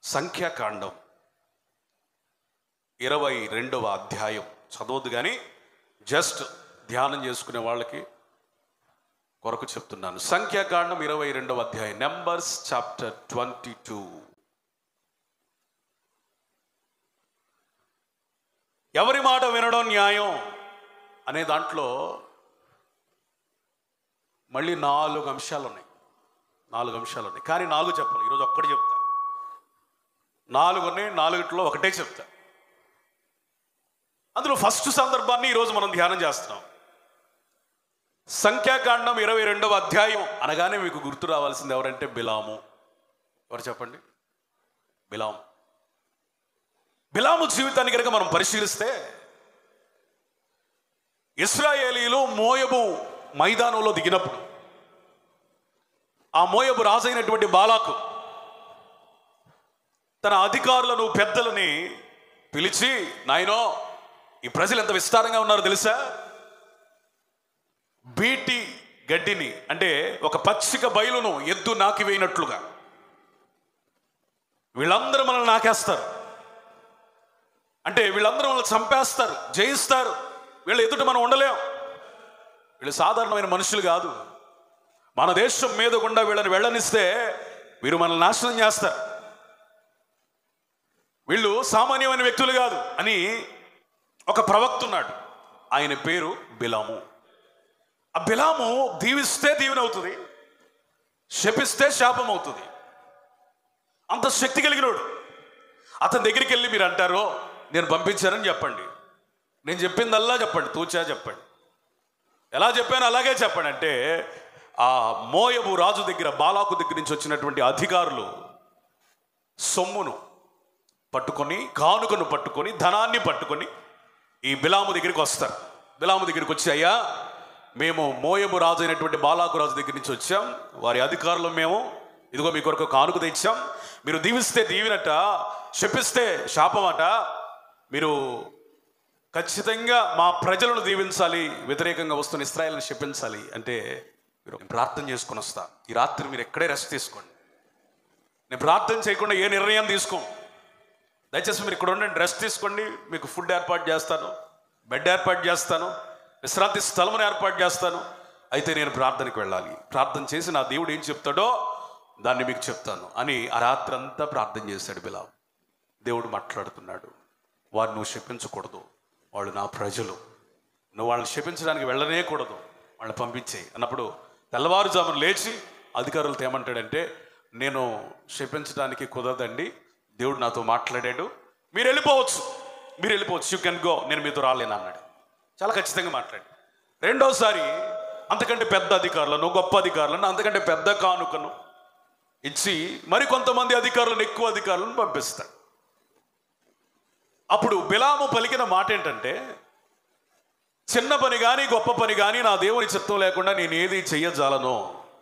సంఖ్యాకాండం 22వ అధ్యాయం చదవద్దు కానీ జస్ట్ ధ్యానం చేసుకునే వాళ్ళకి కొరకు చెప్తున్నాను. సంఖ్యాకాండం 22వ అధ్యాయం, నెంబర్స్ చాప్టర్ 22. ఎవరి మాట వినడం న్యాయం అనే దాంట్లో మళ్ళీ 4 అంశాలు ఉన్నాయి. కానీ 4 చెప్పను, ఈరోజు ఒక్కటి చెప్తా. 4 ఉన్నాయి, 4ట్లో ఒకటే చెప్తా. అందులో ఫస్ట్ సందర్భాన్ని ఈరోజు మనం ధ్యానం చేస్తున్నాం. సంఖ్యాకాండం 22వ అధ్యాయం అనగానే మీకు గుర్తు రావాల్సింది ఎవరంటే బిలాము. ఎవరు చెప్పండి? బిలాము జీవితాన్ని కనుక మనం పరిశీలిస్తే, ఇశ్రాయేలీలు మోయబు మైదానంలో దిగినప్పుడు ఆ మోయబు రాజైనటువంటి బాలాకు తన అధికారులను పెద్దలని పిలిచి, నాయనో ఈ ప్రజలు ఎంత విస్తారంగా ఉన్నారో తెలుసా? బీటి గడ్డిని అంటే ఒక పచ్చిక బయలును ఎద్దు నాకివేయినట్లుగా వీళ్ళందరూ మనల్ని నాకేస్తారు, అంటే వీళ్ళందరూ మనల్ని చంపేస్తారు, జయిస్తారు. వీళ్ళ ఎదుట మనం ఉండలేం. వీళ్ళు సాధారణమైన మనుషులు కాదు. మన దేశం మీద గుండా వీళ్ళని వెళ్ళనిస్తే వీరు మనల్ని నాశనం చేస్తారు. వీళ్ళు సామాన్యమైన వ్యక్తులు కాదు అని ఒక ప్రవక్త ఉన్నాడు. ఆయన పేరు బిలాము. ఆ బిలాము దీవిస్తే దీవెన అవుతుంది, శపిస్తే శాపం అవుతుంది. అంత శక్తి కలిగినోడు. అతని దగ్గరికి వెళ్ళి మీరు అంటారో నేను పంపించానని చెప్పండి, నేను చెప్పిందల్లా చెప్పండి, తూచా చెప్పండి, ఎలా చెప్పాను అలాగే చెప్పండి అంటే, ఆ మోయబు రాజు దగ్గర బాలాకు దగ్గర నుంచి వచ్చినటువంటి అధికారులు సొమ్మును పట్టుకొని, కానుకను పట్టుకొని, ధనాన్ని పట్టుకొని ఈ బిలాము దగ్గరికి వస్తారు. బిలాము దగ్గరికి వచ్చి, అయ్యా మేము మోయబు రాజు అయినటువంటి బాలాకు రాజు దగ్గర నుంచి వచ్చాం, వారి అధికారులు మేము, ఇదిగో మీ కొరకు కానుక తెచ్చాం, మీరు దీవిస్తే దీవినట, శపిస్తే శాపమట, మీరు ఖచ్చితంగా మా ప్రజలను దీవించాలి, వ్యతిరేకంగా వస్తున్న ఇశ్రాయేలును శపించాలి అంటే మీరు ప్రార్థన చేసుకొని వస్తా, ఈ రాత్రి మీరు ఎక్కడే రెస్ట్ తీసుకోండి, నేను ప్రార్థన చేయకుండా ఏ నిర్ణయం తీసుకోం, దయచేసి మీరు ఇక్కడ ఉండండి, రెస్ట్ తీసుకోండి, మీకు ఫుడ్ ఏర్పాటు చేస్తాను, బెడ్ ఏర్పాటు చేస్తాను, విశ్రాంతి స్థలమును ఏర్పాటు చేస్తాను, అయితే నేను ప్రార్థనకి వెళ్ళాలి, ప్రార్థన చేసి నా దేవుడు ఏం చెప్తాడో దాన్ని మీకు చెప్తాను అని ఆ రాత్రి అంతా ప్రార్థన చేశాడు బిలాము. దేవుడు మాట్లాడుతున్నాడు, వారు నువ్వు శపించకూడదు, వాళ్ళు నా ప్రజలు, నువ్వు వాళ్ళని శపించడానికి వెళ్ళనే కూడదు, వాళ్ళని పంపించేయి అన్నప్పుడు తెల్లవారుజామున లేచి అధికారులతో ఏమంటాడంటే, నేను శపించడానికి కుదరదండి, దేవుడు నాతో మాట్లాడాడు, మీరు వెళ్ళిపోవచ్చు, యూ కెన్ గో, నేను మీతో రాలేను అన్నాడు. చాలా ఖచ్చితంగా మాట్లాడి. రెండోసారి అంతకంటే పెద్ద అధికారులను, గొప్ప అధికారులను, అంతకంటే పెద్ద కానుకను ఇచ్చి మరి కొంతమంది అధికారులను, ఎక్కువ అధికారులను పంపిస్తాడు. అప్పుడు బిలాము పలికిన మాట ఏంటంటే, చిన్న పని కానీ గొప్ప పని కానీ నా దేవుని చిత్తం లేకుండా నేను ఏది చెయ్యజాలను,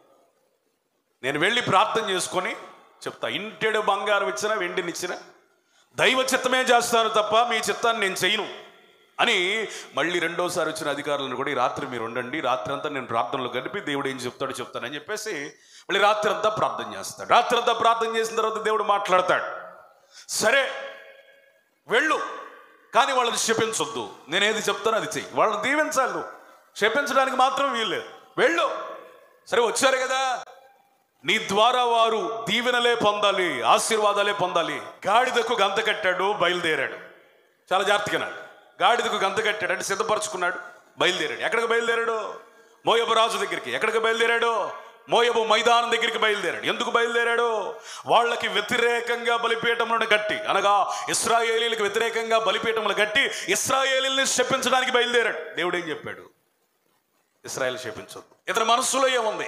నేను వెళ్ళి ప్రార్థన చేసుకొని చెప్తా, ఇంటెడు బంగారం ఇచ్చినా వెండినిచ్చినా దైవ చిత్తమే చేస్తాను తప్ప మీ చిత్తాన్ని నేను చెయ్యను అని మళ్ళీ రెండోసారి వచ్చిన అధికారులను కూడా, ఈ రాత్రి మీరు ఉండండి, రాత్రి అంతా నేను ప్రార్థనలో గడిపి దేవుడు ఏం చెప్తాడో చెప్తానని చెప్పేసి మళ్ళీ రాత్రి అంతా ప్రార్థన చేస్తాడు. రాత్రి అంతా ప్రార్థన చేసిన తర్వాత దేవుడు మాట్లాడతాడు, సరే వెళ్ళు, కానీ వాళ్ళని శపించొద్దు, నేను ఏది చెప్తానో అది చెయ్యి, వాళ్ళని దీవించాలి, నువ్వు శపించడానికి మాత్రం వీల్లేదు, వెళ్ళు. సరే వచ్చారు కదా, నీ ద్వారా వారు దీవెనలే పొందాలి, ఆశీర్వాదాలే పొందాలి. గాడిదకు గంత కట్టాడు, బయలుదేరాడు. చాలా జాగ్రత్తగా, గాడిదకు గంత కట్టాడు అంటే సిద్ధపరచుకున్నాడు, బయలుదేరాడు. ఎక్కడికి బయలుదేరాడు? మోయబు రాజు దగ్గరికి. ఎక్కడికి బయలుదేరాడు? మోయబు మైదానం దగ్గరికి బయలుదేరాడు. ఎందుకు బయలుదేరాడు? వాళ్ళకి వ్యతిరేకంగా బలిపీఠములను కట్టి, అనగా ఇశ్రాయేలీలకు వ్యతిరేకంగా బలిపీఠములు కట్టి ఇశ్రాయేలీల్ని శపించడానికి బయలుదేరాడు. దేవుడు ఏం చెప్పాడు? ఇశ్రాయేలు శపించొద్దు. ఇతని మనస్సులో ఏముంది?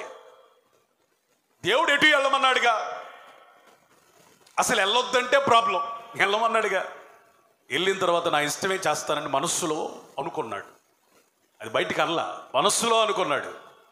దేవుడు ఎటు వెళ్ళమన్నాడుగా, అసలు వెళ్ళొద్దంటే ప్రాబ్లం, వెళ్ళమన్నాడుగా. వెళ్ళిన తర్వాత నా ఇష్టమే చేస్తానని మనస్సులో అనుకున్నాడు, అది బయటికి అనలా, మనస్సులో అనుకున్నాడు.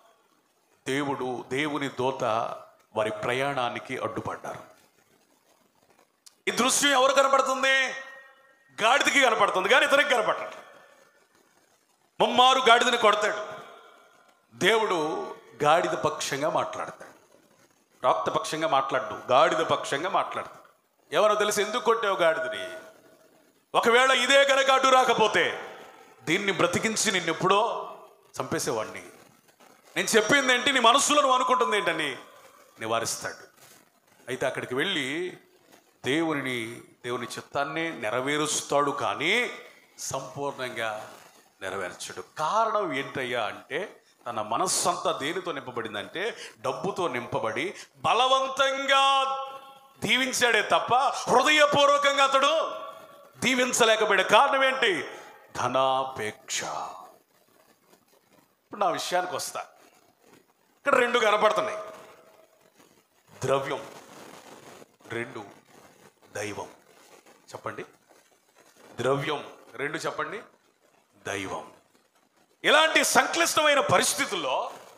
దేవుని దూత వారి ప్రయాణానికి అడ్డుపడ్డారు. ఈ దృశ్యం ఎవరు కనపడుతుంది? గాడిదకి కనపడుతుంది, కానీ ఇతనికి కనపడటం. ముమ్మారు గాడిదని కొడతాడు, దేవుడు గాడిద పక్షంగా మాట్లాడతాడు, ప్రాప్త పక్షంగా మాట్లాడు, గాడిద పక్షంగా మాట్లాడతాడు. ఎవరో తెలిసి ఎందుకు కొట్టావు గాడిదని? ఒకవేళ ఇదే గనక అడ్డు రాకపోతే దీన్ని బ్రతికించి నిన్నెప్పుడో చంపేసేవాడిని. నేను చెప్పింది ఏంటి, నీ మనస్సులో నువ్వు అనుకుంటుంది ఏంటని నివారిస్తాడు. అయితే అక్కడికి వెళ్ళి దేవుని చిత్తాన్ని నెరవేరుస్తాడు, కానీ సంపూర్ణంగా నెరవేర్చడు. కారణం ఏంటయ్యా అంటే తన మనస్సంతా దేనితో నింపబడిందంటే డబ్బుతో నింపబడి బలవంతంగా దీవించాడే తప్ప హృదయపూర్వకంగా అతడు దీవించలేకపోయాడు. కారణం ఏంటి? ధనాపేక్ష. ఇప్పుడు నా విషయానికి వస్తా. ఇక్కడ రెండు కనపడుతున్నాయి, ద్రవ్యం, రెండు దైవం. చెప్పండి, ద్రవ్యం, రెండు చెప్పండి, దైవం. ఇలాంటి సంక్లిష్టమైన పరిస్థితుల్లో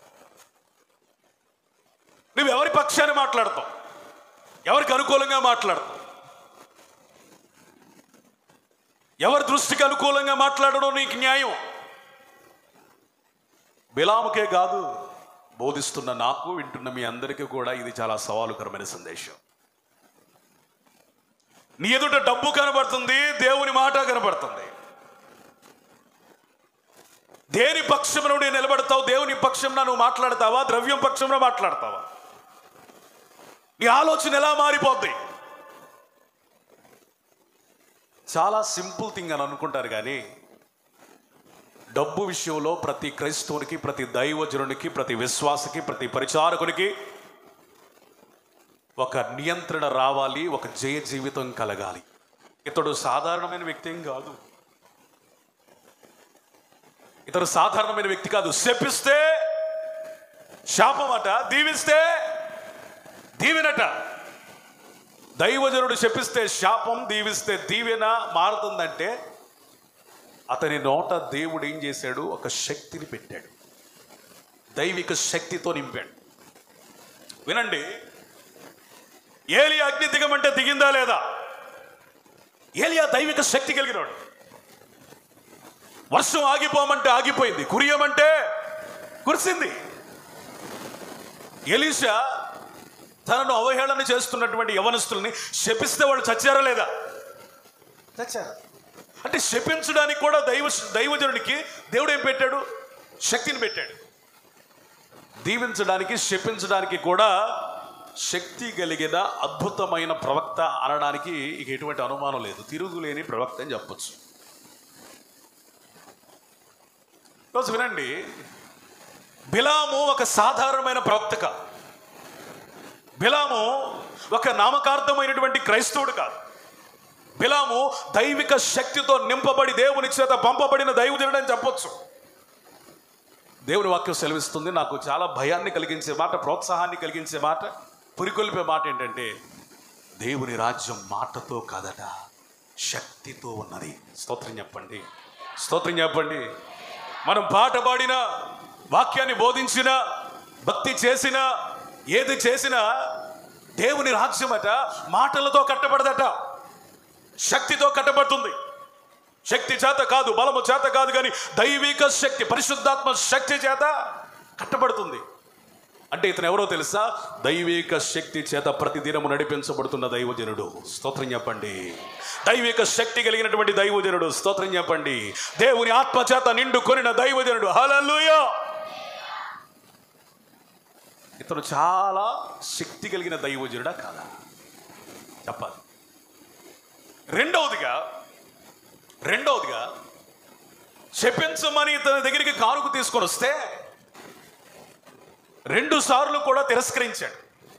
నువ్వు ఎవరి పక్షాన్ని మాట్లాడతావు? ఎవరికి అనుకూలంగా మాట్లాడతావు? ఎవరి దృష్టికి అనుకూలంగా మాట్లాడడం నీకు న్యాయం? బిలాముకే కాదు, బోధిస్తున్న నాకు, వింటున్న మీ అందరికీ కూడా ఇది చాలా సవాలుకరమైన సందేశం. నీ ఎదుట డబ్బు కనబడుతుంది, దేవుని మాట కనబడుతుంది. దేని పక్షంలో నువ్వు నిలబడతావు? దేవుని పక్షంలో నువ్వు మాట్లాడతావా? ద్రవ్యం పక్షంలో మాట్లాడతావా? నీ ఆలోచన ఎలా మారిపోద్ది? చాలా సింపుల్ థింగ్ అని అనుకుంటారు, కానీ డబ్బు విషయంలో ప్రతి క్రైస్తవునికి, ప్రతి దైవజనునికి, ప్రతి విశ్వాసకి, ప్రతి పరిచారకునికి ఒక నియంత్రణ రావాలి, ఒక జయ జీవితం కలగాలి. ఇతడు సాధారణమైన వ్యక్తి ఏం కాదు, ఇతడు సాధారణమైన వ్యక్తి కాదు. శపిస్తే శాపమట, దీవిస్తే దీవెనట. దైవజనుడు శపిస్తే శాపం, దీవిస్తే దీవెన మారుతుందంటే అతని నోట దేవుడు ఏం చేశాడు? ఒక శక్తిని పెట్టాడు, దైవిక శక్తితో నింపాడు. వినండి, ఏలియా అగ్ని దిగమంటే దిగిందా లేదా? ఏలియా దైవిక శక్తి కలిగినాడు. వర్షం ఆగిపోమంటే ఆగిపోయింది, కురియమంటే కురిసింది. ఎలీషా తనను అవహేళన చేస్తున్నటువంటి యవనస్తుల్ని శపిస్తే వాళ్ళు చచ్చారా లేదా? చచ్చారు. అంటే శపించడానికి కూడా దైవజనుడికి దేవుడు ఏం పెట్టాడు? శక్తిని పెట్టాడు. దీవించడానికి, శపించడానికి కూడా శక్తి కలిగిన అద్భుతమైన ప్రవక్త అనడానికి ఇక ఎటువంటి అనుమానం లేదు. తిరుగులేని ప్రవక్త అని చెప్పచ్చు. రోజు వినండి, బిలాము ఒక సాధారణమైన ప్రవక్త కాదు. బిలాము ఒక నామకార్థమైనటువంటి క్రైస్తవుడు కాదు. బిలాము దైవిక శక్తితో నింపబడి దేవుని చేత పంపబడిన దైవజనుడు అని చెప్పొచ్చు. దేవుని వాక్యం సెలవిస్తుంది. నాకు చాలా భయాన్ని కలిగించే మాట, ప్రోత్సాహాన్ని కలిగించే మాట, పురికొల్పే మాట ఏంటంటే, దేవుని రాజ్యం మాటతో కాదట, శక్తితో ఉన్నది. స్తోత్రం చెప్పండి, స్తోత్రం చెప్పండి. మనం పాట పాడినా, వాక్యాన్ని బోధించినా, భక్తి చేసినా, ఏది చేసినా దేవుని రాజ్యమట మాటలతో కట్టబడదట, శక్తితో కట్టబడుతుంది. శక్తి చేత కాదు, బలము చేత కాదు, కానీ దైవిక శక్తి, పరిశుద్ధాత్మ శక్తి చేత కట్టబడుతుంది. అంటే ఇతను ఎవరో తెలుసా? దైవిక శక్తి చేత ప్రతిదినము నడిపించబడుతున్న దైవజనుడు. స్తోత్రం చెప్పండి. దైవిక శక్తి కలిగినటువంటి దైవజనుడు. స్తోత్రం చెప్పండి. దేవుని ఆత్మ చేత నిండుకొనిన దైవజనుడు. హల్లెలూయా. ఇతను చాలా శక్తి కలిగిన దైవజనుడా కాదా? చెప్పాలి. రెండవదిగా శపించమని ఇతని దగ్గరికి కానుక తీసుకొని వస్తే 2 సార్లు కూడా తిరస్కరించాడు.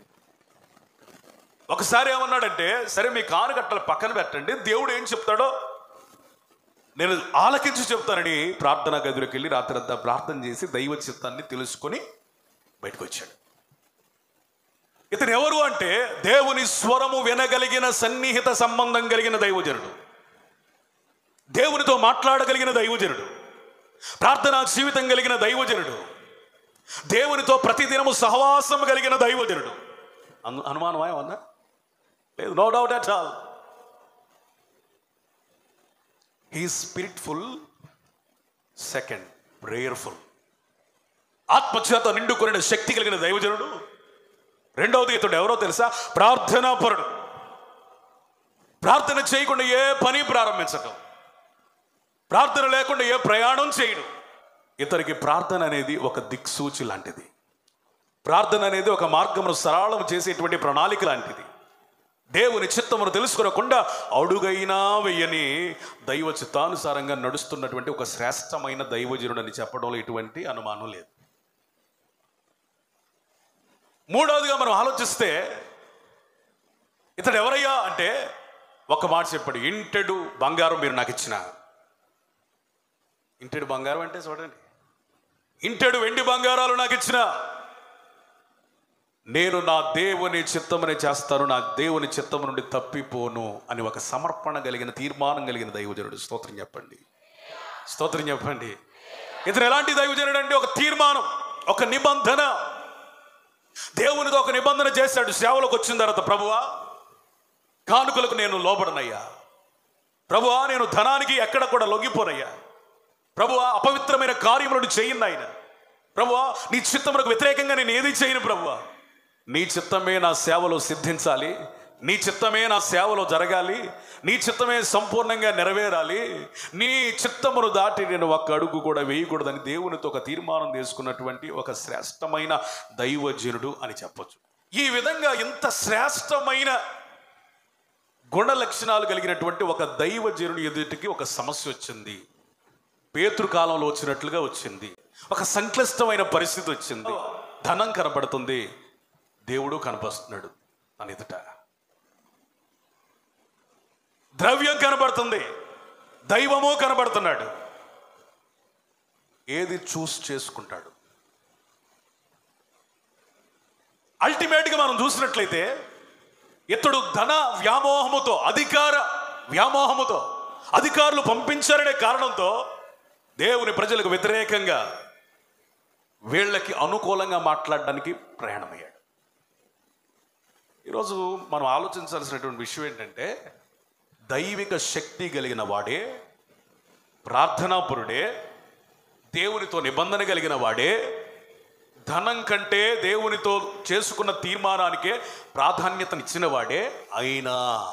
ఒకసారి ఏమన్నాడంటే, సరే మీ కానుకట్టలు పక్కన పెట్టండి, దేవుడు ఏం చెప్తాడో నేను ఆలకించి చెప్తానని ప్రార్థనా గదిలోకి వెళ్ళి రాత్రంతా ప్రార్థన చేసి దైవ చిత్తాన్ని తెలుసుకొని బయటకు వచ్చాడు. ఇతను ఎవరు అంటే, దేవుని స్వరము వినగలిగిన సన్నిహిత సంబంధం కలిగిన దైవజనుడు, దేవునితో మాట్లాడగలిగిన దైవజనుడు, ప్రార్థనా జీవితం కలిగిన దైవజనుడు, దేవునితో ప్రతిదినము సహవాసం కలిగిన దైవజనుడు. అనుమానమా ఏమన్నా? లేదు, no doubt at all. He spiritful, second prayerful. ఆత్మచేత నిండుకొనిన శక్తి కలిగిన దైవజనుడు. రెండవది, ఇతడు ఎవరో తెలుసా? ప్రార్థనాపరుడు. ప్రార్థన చేయకుండా ఏ పని ప్రారంభించటం, ప్రార్థన లేకుండా ఏ ప్రయాణం చేయడం. ఇతనికి ప్రార్థన అనేది ఒక దిక్సూచి లాంటిది. ప్రార్థన అనేది ఒక మార్గమును సరళం చేసేటువంటి ప్రణాళిక లాంటిది. దేవుని చిత్తమును తెలుసుకోకుండా అడుగైనా వెయ్యని దైవ చిత్తానుసారంగా నడుస్తున్నటువంటి ఒక శ్రేష్టమైన దైవజనుడు అని చెప్పడంలో ఎటువంటి అనుమానం లేదు. మూడవదిగా మనం ఆలోచిస్తే ఇతడు ఎవరయ్యా అంటే ఒక మాట చెప్పాడు, ఇంటెడు బంగారం మీరు నాకు ఇచ్చిన. ఇంటెడు బంగారం అంటే చూడండి, ఇంటెడు వెండి బంగారాలు నాకు ఇచ్చిన, నేను నా దేవుని చిత్తమునే చేస్తాను, నా దేవుని చిత్తము నుండి తప్పిపోను అని ఒక సమర్పణ కలిగిన, తీర్మానం కలిగిన దైవజనుడు. స్తోత్రం చెప్పండి, స్తోత్రం చెప్పండి. ఇతను ఎలాంటి దైవజనుడు అంటే ఒక తీర్మానం, ఒక నిబంధన. దేవునితో ఒక నిబంధన చేశాడు. సేవలోకి వచ్చిన తర్వాత, ప్రభువా కానుకలకు నేను లోబడనయ్యా, ప్రభువా నేను ధనానికి ఎక్కడ కూడా లొంగిపోనయ్యా, ప్రభువా అపవిత్రమైన కార్యములను చేయను ఆయన, ప్రభువా నీ చిత్తమునకు వ్యతిరేకంగా నేను ఏది చేయను, ప్రభువా నీ చిత్తమే నా సేవలో సిద్ధించాలి, నీ చిత్తమే నా సేవలో జరగాలి, నీ చిత్తమే సంపూర్ణంగా నెరవేరాలి, నీ చిత్తమును దాటి నేను ఒక్క అడుగు కూడా వేయకూడదని దేవునితో ఒక తీర్మానం చేసుకున్నటువంటి ఒక శ్రేష్టమైన దైవజనుడు అని చెప్పొచ్చు. ఈ విధంగా ఇంత శ్రేష్టమైన గుణ లక్షణాలు కలిగినటువంటి ఒక దైవజనుడి ఎదుటికి ఒక సమస్య వచ్చింది. పేతురు కాలంలో వచ్చినట్లుగా వచ్చింది. ఒక సంక్లిష్టమైన పరిస్థితి వచ్చింది. ధనం కనపడుతుంది, దేవుడు కనపడుతున్నాడు అని ఎదుట. ద్రవ్యం కనబడుతుంది, దైవము కనబడుతున్నాడు. ఏది చూస్ చేసుకుంటాడు? అల్టిమేట్గా మనం చూసినట్లయితే ఇతడు ధన వ్యామోహముతో, అధికార వ్యామోహముతో, అధికారులు పంపించారనే కారణంతో దేవుని ప్రజలకు వ్యతిరేకంగా వీళ్ళకి అనుకూలంగా మాట్లాడడానికి ప్రయాణమయ్యాడు. ఈరోజు మనం ఆలోచించాల్సినటువంటి విషయం ఏంటంటే, దైవిక శక్తి కలిగిన వాడే, ప్రార్థనాపరుడే, దేవునితో నిబంధన కలిగిన వాడే, ధనం కంటే దేవునితో చేసుకున్న తీర్మానానికే ప్రాధాన్యతనిచ్చిన వాడే అయినా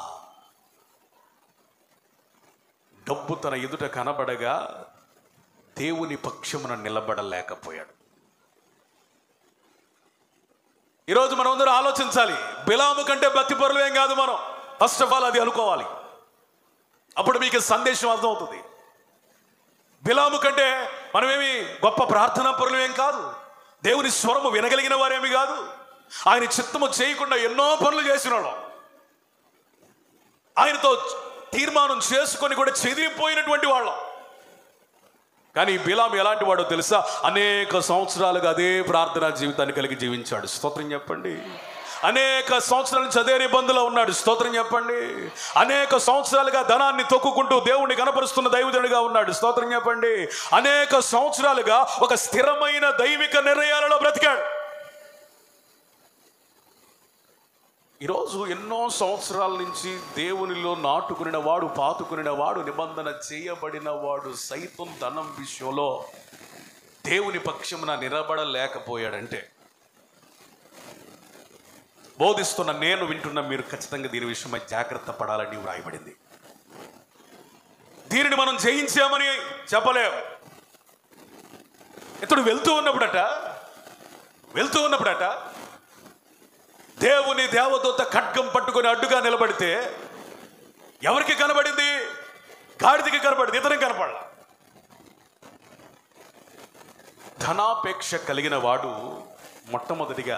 డబ్బు తన ఎదుట కనబడగా దేవుని పక్షమున నిలబడలేకపోయాడు. ఈరోజు మనం అందరూ ఆలోచించాలి. బిలాము కంటే భక్తిపరులు ఏం కాదు మనం. ఫస్ట్ ఆఫ్ ఆల్ అది అనుకోవాలి, అప్పుడు మీకు సందేశం అర్థమవుతుంది. బిలాము కంటే మనమేమి గొప్ప ప్రార్థనా పరులు ఏం కాదు, దేవుని స్వరము వినగలిగిన వారేమి కాదు, ఆయన చిత్తము చేయకుండా ఎన్నో పనులు చేసిన వాళ్ళం, ఆయనతో తీర్మానం చేసుకొని కూడా చెదిరిపోయినటువంటి వాళ్ళం. కానీ బిలాము ఎలాంటి వాడో తెలుసా? అనేక సంవత్సరాలుగా అదే ప్రార్థనా జీవితాన్ని కలిగి జీవించాడు. స్తోత్రం చెప్పండి. అనేక సంవత్సరాల నుంచి అదే నిబంధనలో ఉన్నాడు. స్తోత్రం చెప్పండి. అనేక సంవత్సరాలుగా ధనాన్ని తొక్కుకుంటూ దేవుణ్ణి కనపరుస్తున్న దైవజనుడిగా ఉన్నాడు. స్తోత్రం చెప్పండి. అనేక సంవత్సరాలుగా ఒక స్థిరమైన దైవిక నిర్ణయాలలో బ్రతికాడు. ఈరోజు ఎన్నో సంవత్సరాల నుంచి దేవునిలో నాటుకునిన వాడు, పాతుకునిన వాడు, నిబంధన చేయబడిన వాడు సైతం ధనం విషయంలో దేవుని పక్షమున నిలబడలేకపోయాడంటే, బోధిస్తున్న నేను వింటున్న మీరు ఖచ్చితంగా దీని విషయమై జాగ్రత్త పడాలని వ్రాయబడింది. దీనిని మనం జయించామని చెప్పలేము. ఇతడు వెళ్తూ ఉన్నప్పుడట దేవుని దేవదూత ఖడ్గం పట్టుకొని అడ్డుగా నిలబడితే ఎవరికి కనబడింది? గాడిదకి కనబడింది, ఇతనికి కనపడలా. ధనాపేక్ష కలిగిన వాడు మొట్టమొదటిగా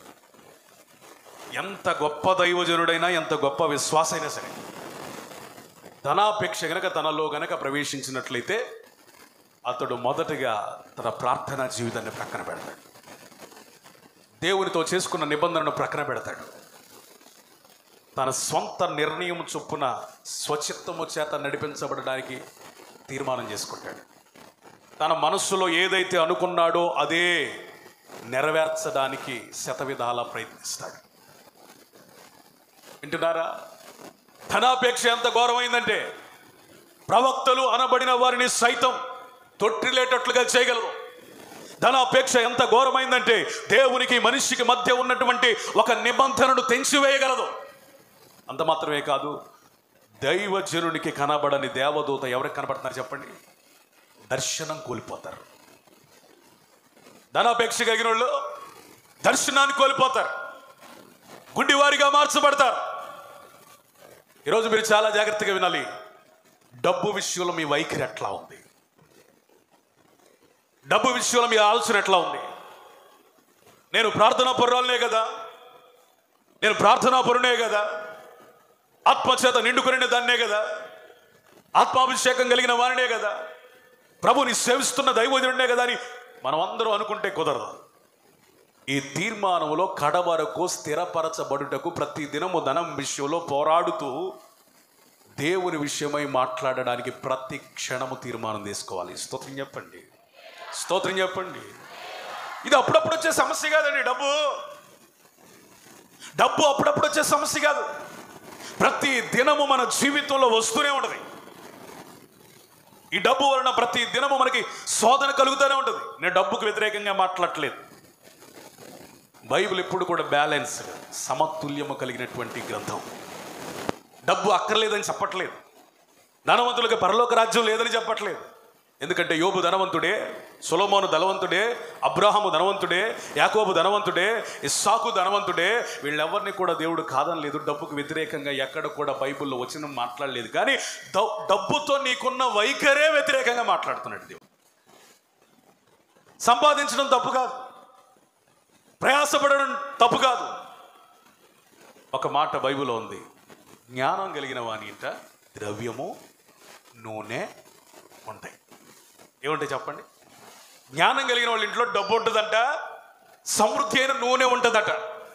ఎంత గొప్ప దైవజనుడైనా, ఎంత గొప్ప విశ్వాసైనా సరే, ధనాపేక్ష గనక తనలో గనక ప్రవేశించినట్లయితే అతడు మొదటగా తన ప్రార్థనా జీవితాన్ని ప్రక్కన పెడతాడు, దేవునితో చేసుకున్న నిబంధనను ప్రక్కన పెడతాడు, తన సొంత నిర్ణయం చొప్పున స్వచిత్తము చేత నడిపించబడడానికి తీర్మానం చేసుకుంటాడు. తన మనస్సులో ఏదైతే అనుకున్నాడో అదే నెరవేర్చడానికి శతవిధాలా ప్రయత్నిస్తాడు. వింటున్నారా? ధనాపేక్ష ఎంత ఘోరమైందంటే ప్రవక్తలు అనబడిన వారిని సైతం తొట్టిలేటట్లుగా చేయగలరు. ధనాపేక్ష ఎంత ఘోరమైందంటే దేవునికి మనిషికి మధ్య ఉన్నటువంటి ఒక నిబంధనను తెంచివేయగలదు. అంత మాత్రమే కాదు, దైవజనునికి కనబడని దేవదూత ఎవరికి కనబడుతున్నారు చెప్పండి? దర్శనం కోల్పోతారు. ధనాపేక్ష కలిగిన వాళ్ళు దర్శనాన్ని కోల్పోతారు, గుడ్డివారిగా మార్చబడతారు. ఈరోజు మీరు చాలా జాగ్రత్తగా వినాలి. డబ్బు విషయంలో మీ వైఖరి ఎట్లా ఉంది? డబ్బు విషయంలో మీ ఆలోచన ఎట్లా ఉంది? నేను ప్రార్థనా పరురాలనే కదా, నేను ప్రార్థనా పరునే కదా, ఆత్మచేత నిండుకునే దాన్నే కదా, ఆత్మాభిషేకం కలిగిన వారినే కదా, ప్రభుని సేవిస్తున్న దైవజనుడే కదా అని మనం అందరూ అనుకుంటే కుదరదు. ఈ తీర్మానంలో కడవరకు స్థిరపరచబడుటకు ప్రతి దినము ధనం విషయంలో పోరాడుతూ దేవుని విషయమై మాట్లాడడానికి ప్రతి క్షణము తీర్మానం తీసుకోవాలి. స్తోత్రం చెప్పండి, స్తోత్రం చెప్పండి. ఇది అప్పుడప్పుడు వచ్చే సమస్య కాదండి. డబ్బు అప్పుడప్పుడు వచ్చే సమస్య కాదు. ప్రతి దినము మన జీవితంలో వస్తూనే ఉంటుంది. ఈ డబ్బు వలన ప్రతి దినము మనకి శోధన కలుగుతూనే ఉంటుంది. నేను డబ్బుకు వ్యతిరేకంగా మాట్లాడట్లేదు. బైబిల్ ఎప్పుడు కూడా బ్యాలెన్స్, సమతుల్యము కలిగినటువంటి గ్రంథం. డబ్బు అక్కర్లేదని చెప్పట్లేదు, ధనవంతులకు పరలోక రాజ్యం లేదని చెప్పట్లేదు. ఎందుకంటే యోబు ధనవంతుడే, సొలొమోను ధనవంతుడే, అబ్రాహాము ధనవంతుడే, యాకోబు ధనవంతుడే, ఇస్సాకు ధనవంతుడే. వీళ్ళెవరిని కూడా దేవుడు కాదనలేదు. డబ్బుకు వ్యతిరేకంగా ఎక్కడ కూడా బైబిల్లో వచ్చిన మాట్లాడలేదు. కానీ డబ్బుతో నీకున్న వైఖరే వ్యతిరేకంగా మాట్లాడుతున్నాడు దేవుడు. సంపాదించడం తప్పు కాదు, ప్రయాసపడడం తప్పు కాదు. ఒక మాట బైబిల్లో ఉంది, జ్ఞానం కలిగిన వాని ఇంట ద్రవ్యము నూనె ఉంటాయి. ఏముంటాయి చెప్పండి? జ్ఞానం కలిగిన వాళ్ళ ఇంట్లో డబ్బు ఉంటుందంట, సమృద్ధి అయిన నూనె ఉంటుందట.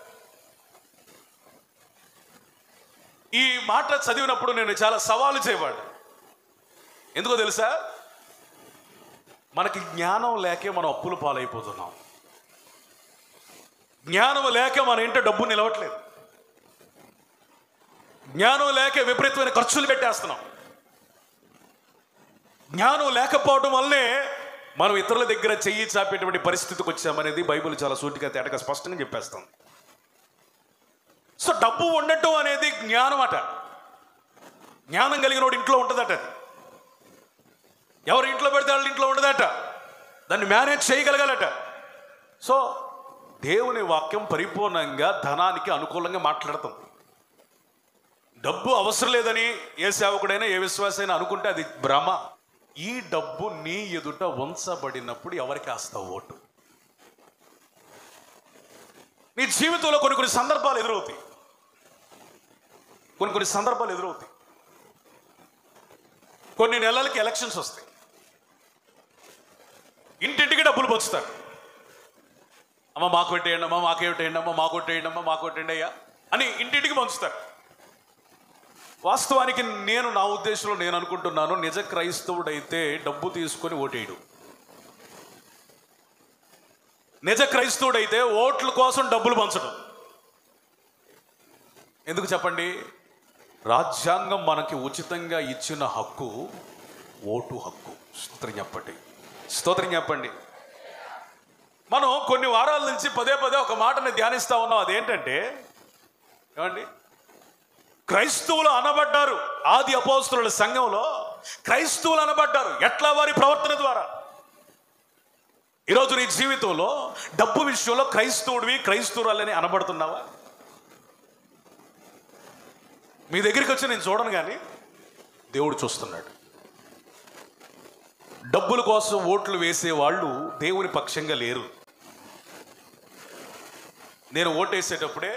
ఈ మాట చదివినప్పుడు నేను చాలా సవాలు చేయవాడు. ఎందుకో తెలుసా? మనకి జ్ఞానం లేకే మనం అప్పుల పాలైపోతున్నాం. జ్ఞానం లేక మన ఇంట డబ్బు నిలవట్లేదు. జ్ఞానం లేక విపరీతమైన ఖర్చులు పెట్టేస్తున్నాం. జ్ఞానం లేకపోవడం వల్లే మనం ఇతరుల దగ్గర చెయ్యి చాపేటువంటి పరిస్థితికి వచ్చామనేది బైబిల్ చాలా సూటిగా తేటగా స్పష్టంగా చెప్పేస్తాం. సో డబ్బు ఉండటం అనేది జ్ఞానం అట. జ్ఞానం కలిగిన వాడు ఇంట్లో ఉంటుందట. ఎవరు ఇంట్లో పెడితే వాళ్ళ ఇంట్లో ఉండదట. దాన్ని మేనేజ్ చేయగలగాలట. సో దేవుని వాక్యం పరిపూర్ణంగా ధనానికి అనుకూలంగా మాట్లాడుతుంది. డబ్బు అవసరం లేదని ఏ సేవకుడైనా ఏ విశ్వాసైనా అనుకుంటే అది భ్రమ. ఈ డబ్బు నీ ఎదుట ఉంచబడినప్పుడు ఎవరికి వేస్తావు ఓటు? నీ జీవితంలో కొన్ని సందర్భాలు ఎదురవుతాయి. కొన్ని సందర్భాలు ఎదురవుతాయి. కొన్ని నెలలకి ఎలక్షన్స్ వస్తాయి. ఇంటింటికి డబ్బులు పంచుతారు. అమ్మ మాకు పెట్టేయండి, అమ్మ మాకే పెట్టేయండి, అమ్మ మాకు కొట్టేయండి, అమ్మ మాకు కొట్టేయండి అయ్యా అని ఇంటింటికి పంచుతారు. వాస్తవానికి నా ఉద్దేశంలో నేను అనుకుంటున్నాను, నిజ క్రైస్తవుడైతే డబ్బు తీసుకొని ఓటేయడు. నిజ క్రైస్తవుడైతే ఓట్ల కోసం డబ్బులు పంచడం. ఎందుకు చెప్పండి? రాజ్యాంగం మనకి ఉచితంగా ఇచ్చిన హక్కు ఓటు హక్కు. స్తోత్రం చెప్పండి, స్తోత్రం చెప్పండి. మనం కొన్ని వారాల నుంచి పదే ఒక మాటని ధ్యానిస్తూ ఉన్నాం. అదేంటంటే, ఏమండి, క్రైస్తవులు అనబడ్డారు. ఆది అపోస్తలుల సంఘంలో క్రైస్తవులు అనబడ్డారు. ఎట్లా? వారి ప్రవర్తన ద్వారా. ఈరోజు నీ జీవితంలో డబ్బు విషయంలో క్రైస్తవుడివి, క్రైస్తవురాలని అనబడుతున్నావా? మీ దగ్గరికి వచ్చి నేను చూడను, కానీ దేవుడు చూస్తున్నాడు. డబ్బుల కోసం ఓట్లు వేసే వాళ్ళు దేవుని పక్షంగా లేరు. నేను ఓటేసేటప్పుడే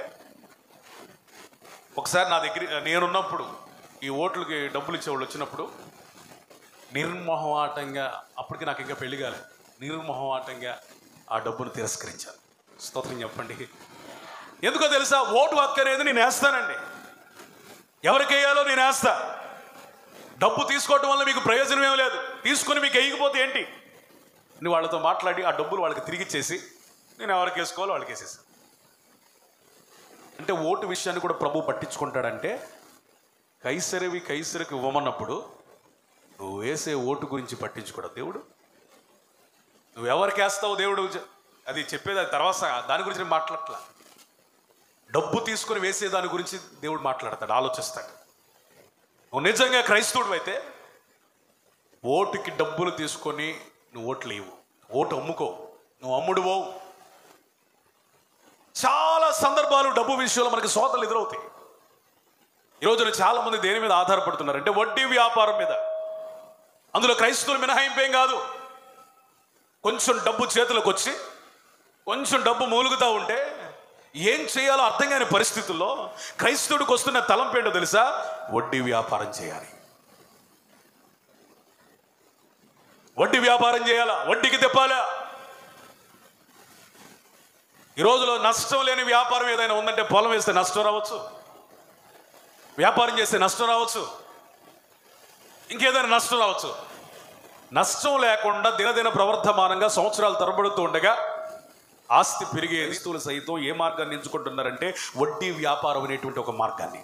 ఒకసారి నా దగ్గర నేనున్నప్పుడు ఈ ఓట్లకి డబ్బులు ఇచ్చేవాళ్ళు వచ్చినప్పుడు నిర్మోహమాటంగా, అప్పటికి నాకు ఇంకా పెళ్లి కాలేదు, నిర్మోహమాటంగా ఆ డబ్బును తిరస్కరించాను. స్తోత్రం చెప్పండి. ఎందుకో తెలుసా? ఓటు హక్కు అనేది నేను వేస్తానండి. ఎవరికి వేయాలో నేను వేస్తా. డబ్బు తీసుకోవటం వల్ల మీకు ప్రయోజనం ఏమీ లేదు. తీసుకుని మీకు వేయకపోతే ఏంటి? నేను వాళ్ళతో మాట్లాడి ఆ డబ్బులు వాళ్ళకి తిరిగిచ్చేసి నేను ఎవరికి వేసుకోవాలో వాళ్ళకి వేసేసాను. అంటే ఓటు విషయాన్ని కూడా ప్రభు పట్టించుకుంటాడంటే, కైసరివి కైసరికి ఇవ్వమన్నప్పుడు నువ్వు వేసే ఓటు గురించి పట్టించుకోడా దేవుడు? నువ్వు ఎవరికి వేస్తావు దేవుడు అది చెప్పేది. అది తర్వాత దాని గురించి నేను మాట్లాడట్లా. డబ్బు తీసుకొని వేసే దాని గురించి దేవుడు మాట్లాడతాడు, ఆలోచిస్తాడు. నువ్వు నిజంగా క్రైస్తవుడు అయితే ఓటుకి డబ్బులు తీసుకొని నువ్వు ఓట్లు లేవు, ఓటు అమ్ముకో, నువ్వు అమ్ముడు పోవు. చాలా సందర్భాలు డబ్బు విషయంలో మనకి సోదరులు ఎదురవుతాయి. ఈరోజున చాలా మంది దేని మీద ఆధారపడుతున్నారు అంటే వడ్డీ వ్యాపారం మీద. అందులో క్రైస్తవులు మినహాయింపేం కాదు. కొంచెం డబ్బు చేతులకు వచ్చి కొంచెం డబ్బు మూలుగుతూ ఉంటే ఏం చేయాలో అర్థం కాని పరిస్థితుల్లో క్రైస్తవుడికి వస్తున్న తలంపేంటో తెలుసా? వడ్డీ వ్యాపారం చేయాలి, వడ్డీ వ్యాపారం చేయాలా, వడ్డీకి తెప్పాలా. ఈ రోజులో నష్టం లేని వ్యాపారం ఏదైనా ఉందంటే పొలం వేస్తే నష్టం రావచ్చు, వ్యాపారం చేస్తే నష్టం రావచ్చు, ఇంకేదైనా నష్టం రావచ్చు. నష్టం లేకుండా దినదిన ప్రవర్ధమానంగా సంవత్సరాలు తరబడుతూ ఉండగా ఆస్తి పెరిగే క్రైస్తవులు సైతం ఏ మార్గాన్ని ఎంచుకుంటున్నారంటే వడ్డీ వ్యాపారం అనేటువంటి ఒక మార్గాన్ని.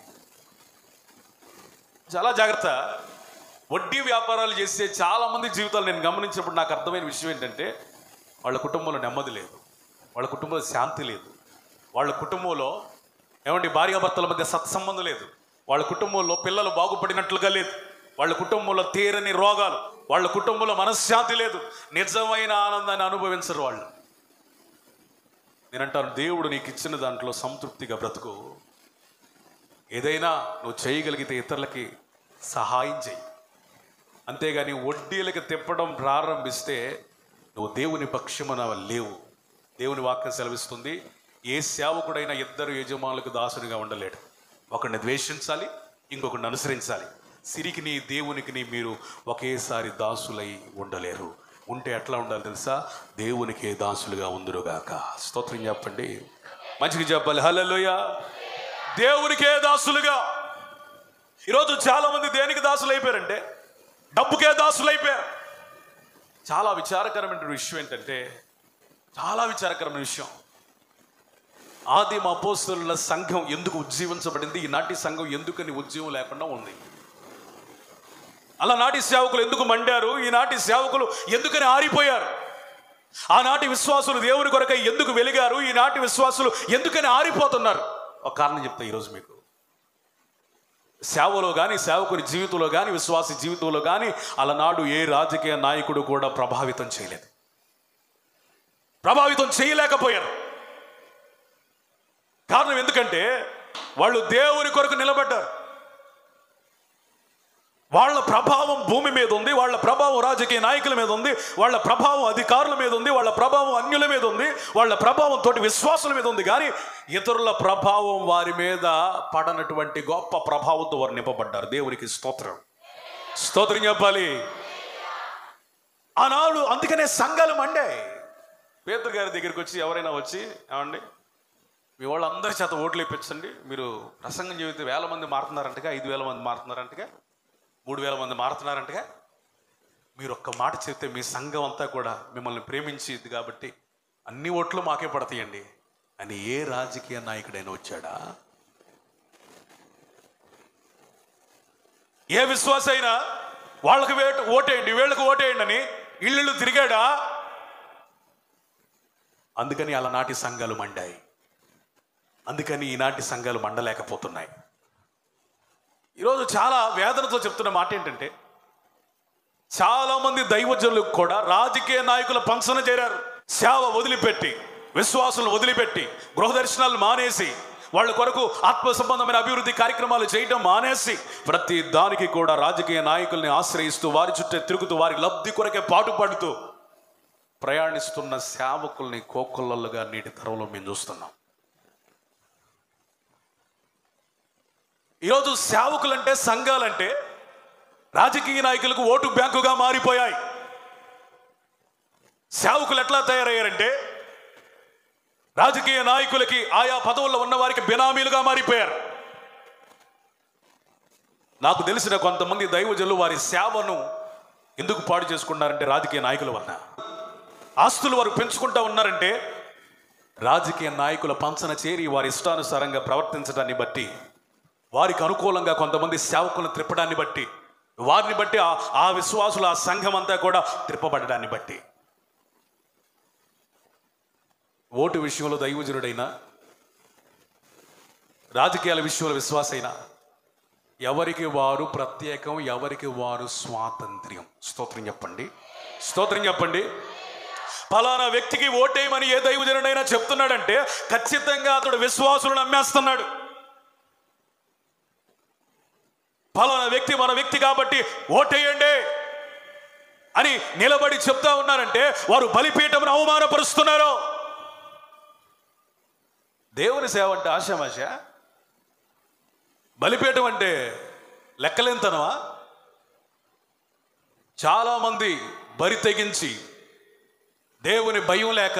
చాలా జాగ్రత్త. వడ్డీ వ్యాపారాలు చేసే చాలామంది జీవితాలు నేను గమనించినప్పుడు నాకు అర్థమైన విషయం ఏంటంటే వాళ్ళ కుటుంబంలో నెమ్మది లేదు, వాళ్ళ కుటుంబంలో శాంతి లేదు, వాళ్ళ కుటుంబంలో భార్యాభర్తల మధ్య సత్సంబంధం లేదు, వాళ్ళ కుటుంబంలో పిల్లలు బాగుపడినట్లుగా లేదు, వాళ్ళ కుటుంబంలో తీరని రోగాలు, వాళ్ళ కుటుంబంలో మనశ్శాంతి లేదు, నిజమైన ఆనందాన్ని అనుభవించరు వాళ్ళు. నేనంటాను, దేవుడు నీకు ఇచ్చిన దాంట్లో సంతృప్తిగా బ్రతుకు. ఏదైనా నువ్వు చేయగలిగితే ఇతరులకి సహాయం చేయి, అంతేగాని వడ్డీలకి తిప్పడం ప్రారంభిస్తే నువ్వు దేవుని పక్షమున లేవు. దేవుని వాక్యం సెలవిస్తుంది, ఏ సేవకుడైనా ఇద్దరు యజమానులకు దాసునిగా ఉండలేడు. ఒకరిని ద్వేషించాలి, ఇంకొకరిని అనుసరించాలి. సిరికిని దేవునికి మీరు ఒకేసారి దాసులై ఉండలేరు. ఉంటే ఎట్లా ఉండాలి తెలుసా? దేవునికే దాసులుగా ఉందురుగాక. స్తోత్రం చెప్పండి, మంచిగా చెప్పాలి. హల్లెలూయా. దేవునికే దాసులుగా. ఈరోజు చాలా మంది దేనికి దాసులు అయిపోయారంటే డబ్బుకే దాసులు అయిపోయారు. చాలా విచారకరమైన విషయం ఏంటంటే, చాలా విచారకరమైన విషయం, ఆదిమ అపోస్తలుల సంఘం ఎందుకు ఉజ్జీవించబడింది, ఈనాటి సంఘం ఎందుకని ఉజ్జీవం లేకుండా ఉంది? అలనాటి సేవకులు ఎందుకు మండారు, ఈనాటి సేవకులు ఎందుకని ఆరిపోయారు? ఆనాటి విశ్వాసులు దేవుని కొరకై ఎందుకు వెలిగారు, ఈనాటి విశ్వాసులు ఎందుకని ఆరిపోతున్నారు? ఒక కారణం చెప్తా ఈరోజు మీకు. సేవలో కానీ, సేవకుని జీవితంలో కానీ, విశ్వాసి జీవితంలో కానీ అలనాడు ఏ రాజకీయ నాయకుడు కూడా ప్రభావితం చేయలేదు, ప్రభావితం చేయలేకపోయారు. కారణం ఎందుకంటే వాళ్ళు దేవుని కొరకు నిలబడ్డారు. వాళ్ళ ప్రభావం భూమి మీద ఉంది, వాళ్ళ ప్రభావం రాజకీయ నాయకుల మీద ఉంది, వాళ్ళ ప్రభావం అధికారుల మీద ఉంది, వాళ్ళ ప్రభావం అన్యుల మీద ఉంది, వాళ్ళ ప్రభావం తోటి విశ్వాసుల మీద ఉంది. కానీ ఇతరుల ప్రభావం వారి మీద పడనటువంటి గొప్ప ప్రభావంతో వారు నింపబడ్డారు. దేవునికి స్తోత్రం, స్తోత్రం చెప్పాలి. ఆనాడు అందుకనే సంఘాలు మండాయి. పేతురు గారి దగ్గరికి వచ్చి ఎవరైనా వచ్చి, ఏమండి మీ వాళ్ళందరి చేత ఓట్లు ఇప్పించండి, మీరు ప్రసంగం చెబితే 1000 మంది మారుతున్నారంటగా, 5000 మంది మారుతున్నారంటగా, 3000 మంది మారుతున్నారంటగా, మీరు ఒక్క మాట చెప్తే మీ సంఘం అంతా కూడా మిమ్మల్ని ప్రేమించింది కాబట్టి అన్ని ఓట్లు మాకే పడతాయండి అని ఏ రాజకీయ నాయకుడైనా వచ్చాడా? ఏ విశ్వాస అయినా వాళ్ళకి ఓటేయండి, వీళ్ళకి ఓటేయండి అని ఇళ్ళు తిరిగాడా? అందుకని అలనాటి సంఘాలు మండాయి, అందుకని ఈనాటి సంఘాలు మండలేకపోతున్నాయి. ఈరోజు చాలా వేదనతో చెప్తున్న మాట ఏంటంటే, చాలామంది దైవజనులు కూడా రాజకీయ నాయకుల పంచన చేరారు. సేవ వదిలిపెట్టి, విశ్వాసులు వదిలిపెట్టి, గృహ దర్శనాలు మానేసి, వాళ్ళ కొరకు ఆత్మ సంబంధమైన అభివృద్ధి కార్యక్రమాలు చేయడం మానేసి, ప్రతి దానికి కూడా రాజకీయ నాయకుల్ని ఆశ్రయిస్తూ, వారి చుట్టూ తిరుగుతూ, వారి లబ్ధి కొరకే పాటుపడుతూ ప్రయాణిస్తున్న సేవకుల్ని కోకొల్లలుగా నేటి తరంలో మేము చూస్తున్నాం. ఈరోజు సేవకులంటే, సంఘాలంటే రాజకీయ నాయకులకు ఓటు బ్యాంకుగా మారిపోయాయి. సేవకులు ఎట్లా తయారయ్యారంటే రాజకీయ నాయకులకి, ఆయా పదవుల్లో ఉన్న వారికి బినామీలుగా మారిపోయారు. నాకు తెలిసిన కొంతమంది దైవజనులు వారి సేవను ఎందుకు పాడు చేసుకున్నారంటే రాజకీయ నాయకుల వలన. ఆస్తులు వారు పెంచుకుంటా ఉన్నారంటే రాజకీయ నాయకుల పంచన చేరి వారి ఇష్టానుసారంగా ప్రవర్తించడాన్ని బట్టి, వారికి అనుకూలంగా కొంతమంది సేవకులను త్రిప్పడాన్ని బట్టి, వారిని బట్టి ఆ విశ్వాసులు, ఆ సంఘం అంతా కూడా త్రిప్పబడడాన్ని బట్టి, ఓటు విషయంలో దైవజనుడైనా, రాజకీయాల విషయంలో విశ్వాసైనా, ఎవరికి వారు ప్రత్యేకం, ఎవరికి వారు స్వాతంత్ర్యం. స్తోత్రం చెప్పండి, స్తోత్రం చెప్పండి. ఫలానా వ్యక్తికి ఓటేయమని ఏ దైవజనుడైనా చెప్తున్నాడంటే ఖచ్చితంగా అతడు విశ్వాసులను నమ్మేస్తున్నాడు. ఫలానా వ్యక్తి మన వ్యక్తి కాబట్టి ఓటేయండి అని నిలబడి చెప్తా ఉన్నారంటే వారు బలిపీఠమును అవమానపరుస్తున్నారు. దేవుని సేవ అంటే ఆశామాష? బలిపీఠం అంటే లెక్కలేంతనవా? చాలామంది బరి తెగించి దేవుని భయం లేక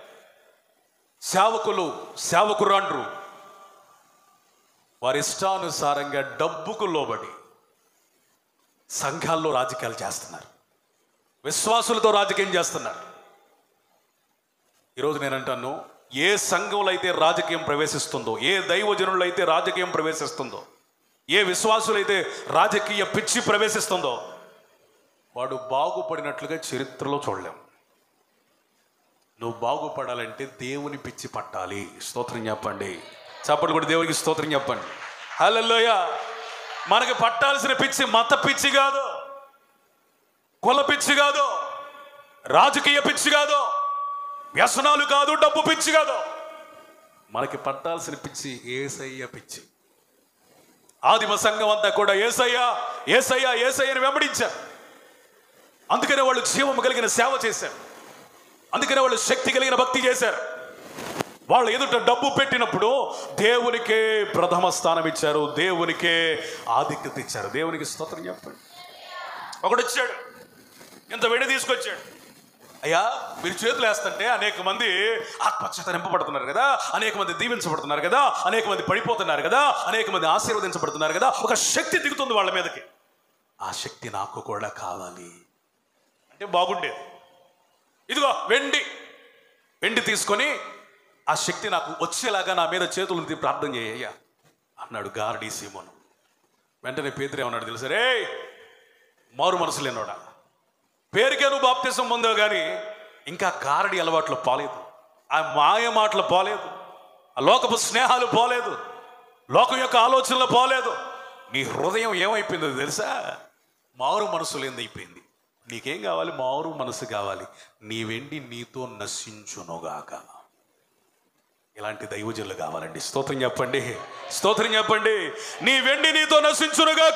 సేవకురాండ్రు వారి ఇష్టానుసారంగా డబ్బుకు లోబడి సంఘాల్లో రాజకీయాలు చేస్తున్నారు, విశ్వాసులతో రాజకీయం చేస్తున్నారు. ఈరోజు నేనంటాను, ఏ సంఘంలో అయితే రాజకీయం ప్రవేశిస్తుందో, ఏ దైవజనుల్లో అయితే రాజకీయం ప్రవేశిస్తుందో, ఏ విశ్వాసులైతే రాజకీయ పిచ్చి ప్రవేశిస్తుందో వాడు బాగుపడినట్లుగా చరిత్రలో చూడలేం. నువ్వు బాగుపడాలంటే దేవుని పిచ్చి పట్టాలి. స్తోత్రం చెప్పండి, చప్పట్లు కూడా దేవునికి స్తోత్రం చెప్పండి. హల్లెలూయా. మనకి పట్టాల్సిన పిచ్చి మత పిచ్చి కాదు, కుల పిచ్చి కాదు, రాజకీయ పిచ్చి కాదు, వ్యసనాలు కాదు, డబ్బు పిచ్చి కాదు. మనకి పట్టాల్సిన పిచ్చి యేసయ్య పిచ్చి. ఆదిమ సంఘం అంతా కూడా యేసయ్యా యేసయ్యా యేసయ్యని వెంబడించారు. అందుకనే వాళ్ళు జీవము కలిగిన సేవ చేశారు, అందుకనే వాళ్ళు శక్తి కలిగిన భక్తి చేశారు. వాళ్ళ ఎదుట డబ్బు పెట్టినప్పుడు దేవునికే ప్రథమ స్థానం ఇచ్చారు, దేవునికే ఆధిక్యత ఇచ్చారు. దేవునికి స్తోత్రం చెప్పండి. ఒకడు వచ్చాడు, ఇంత వెండి తీసుకొచ్చాడు. అయ్యా మీరు చేతులు వేస్తుంటే అనేక మంది ఆత్మచేత నింపబడుతున్నారు కదా, అనేక మంది దీవించబడుతున్నారు కదా, అనేక మంది పడిపోతున్నారు కదా, అనేక మంది ఆశీర్వదించబడుతున్నారు కదా, ఒక శక్తి దిగుతుంది వాళ్ళ మీదకి. ఆ శక్తి నాకు కూడా కావాలి అంటే బాగుండేది. ఇదిగో వెండి తీసుకొని ఆ శక్తి నాకు వచ్చేలాగా నా మీద చేతులు ప్రార్థన చేయ్యా అన్నాడు గారడీ సీమోను. వెంటనే పేతురు ఏమన్నాడు తెలుసా? రే మారు మనసు లేనోడా, పేరుకే నువ్వు బాప్తిసం పొందావు కానీ ఇంకా గారడి అలవాట్లు పోలేదు, ఆ మాయ మాటలు పోలేదు, ఆ లోకపు స్నేహాలు పోలేదు, లోకం యొక్క ఆలోచనలు పోలేదు. నీ హృదయం ఏమైపోయిందో తెలుసా? మారు మనసు లేనిదైపోయింది. నీకేం కావాలి? మారు మనసు కావాలి. నీ వెండి నీతో నశించునుగాక. ఇలాంటి దైవజనులు కావాలండి. స్తోత్రం చెప్పండి, స్తోత్రం చెప్పండి. నీ వెండి నీతో నశించునుగాక.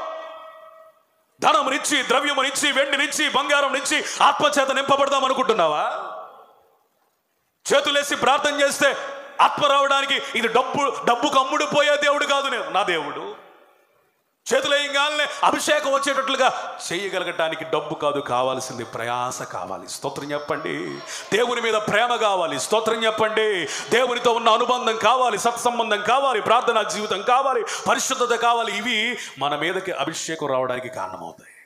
ధనమునిచ్చి, ద్రవ్యమునిచ్చి, వెండినిచ్చి, బంగారం నుంచి ఆత్మచేత నింపబడదాం అనుకుంటున్నావా? చేతులేసి ప్రార్థన చేస్తే ఆత్మ రావడానికి ఇది డబ్బుకు అమ్ముడు పోయే దేవుడు కాదు. నా దేవుడు చేతులేయంగానే అభిషేకం వచ్చేటట్లుగా చేయగలగటానికి డబ్బు కాదు కావాల్సింది, ప్రయాస కావాలి. స్తోత్రం చెప్పండి. దేవుని మీద ప్రేమ కావాలి. స్తోత్రం చెప్పండి. దేవునితో ఉన్న అనుబంధం కావాలి, సత్సంబంధం కావాలి, ప్రార్థనా జీవితం కావాలి, పరిశుద్ధత కావాలి. ఇవి మన మీదకి అభిషేకం రావడానికి కారణమవుతాయి.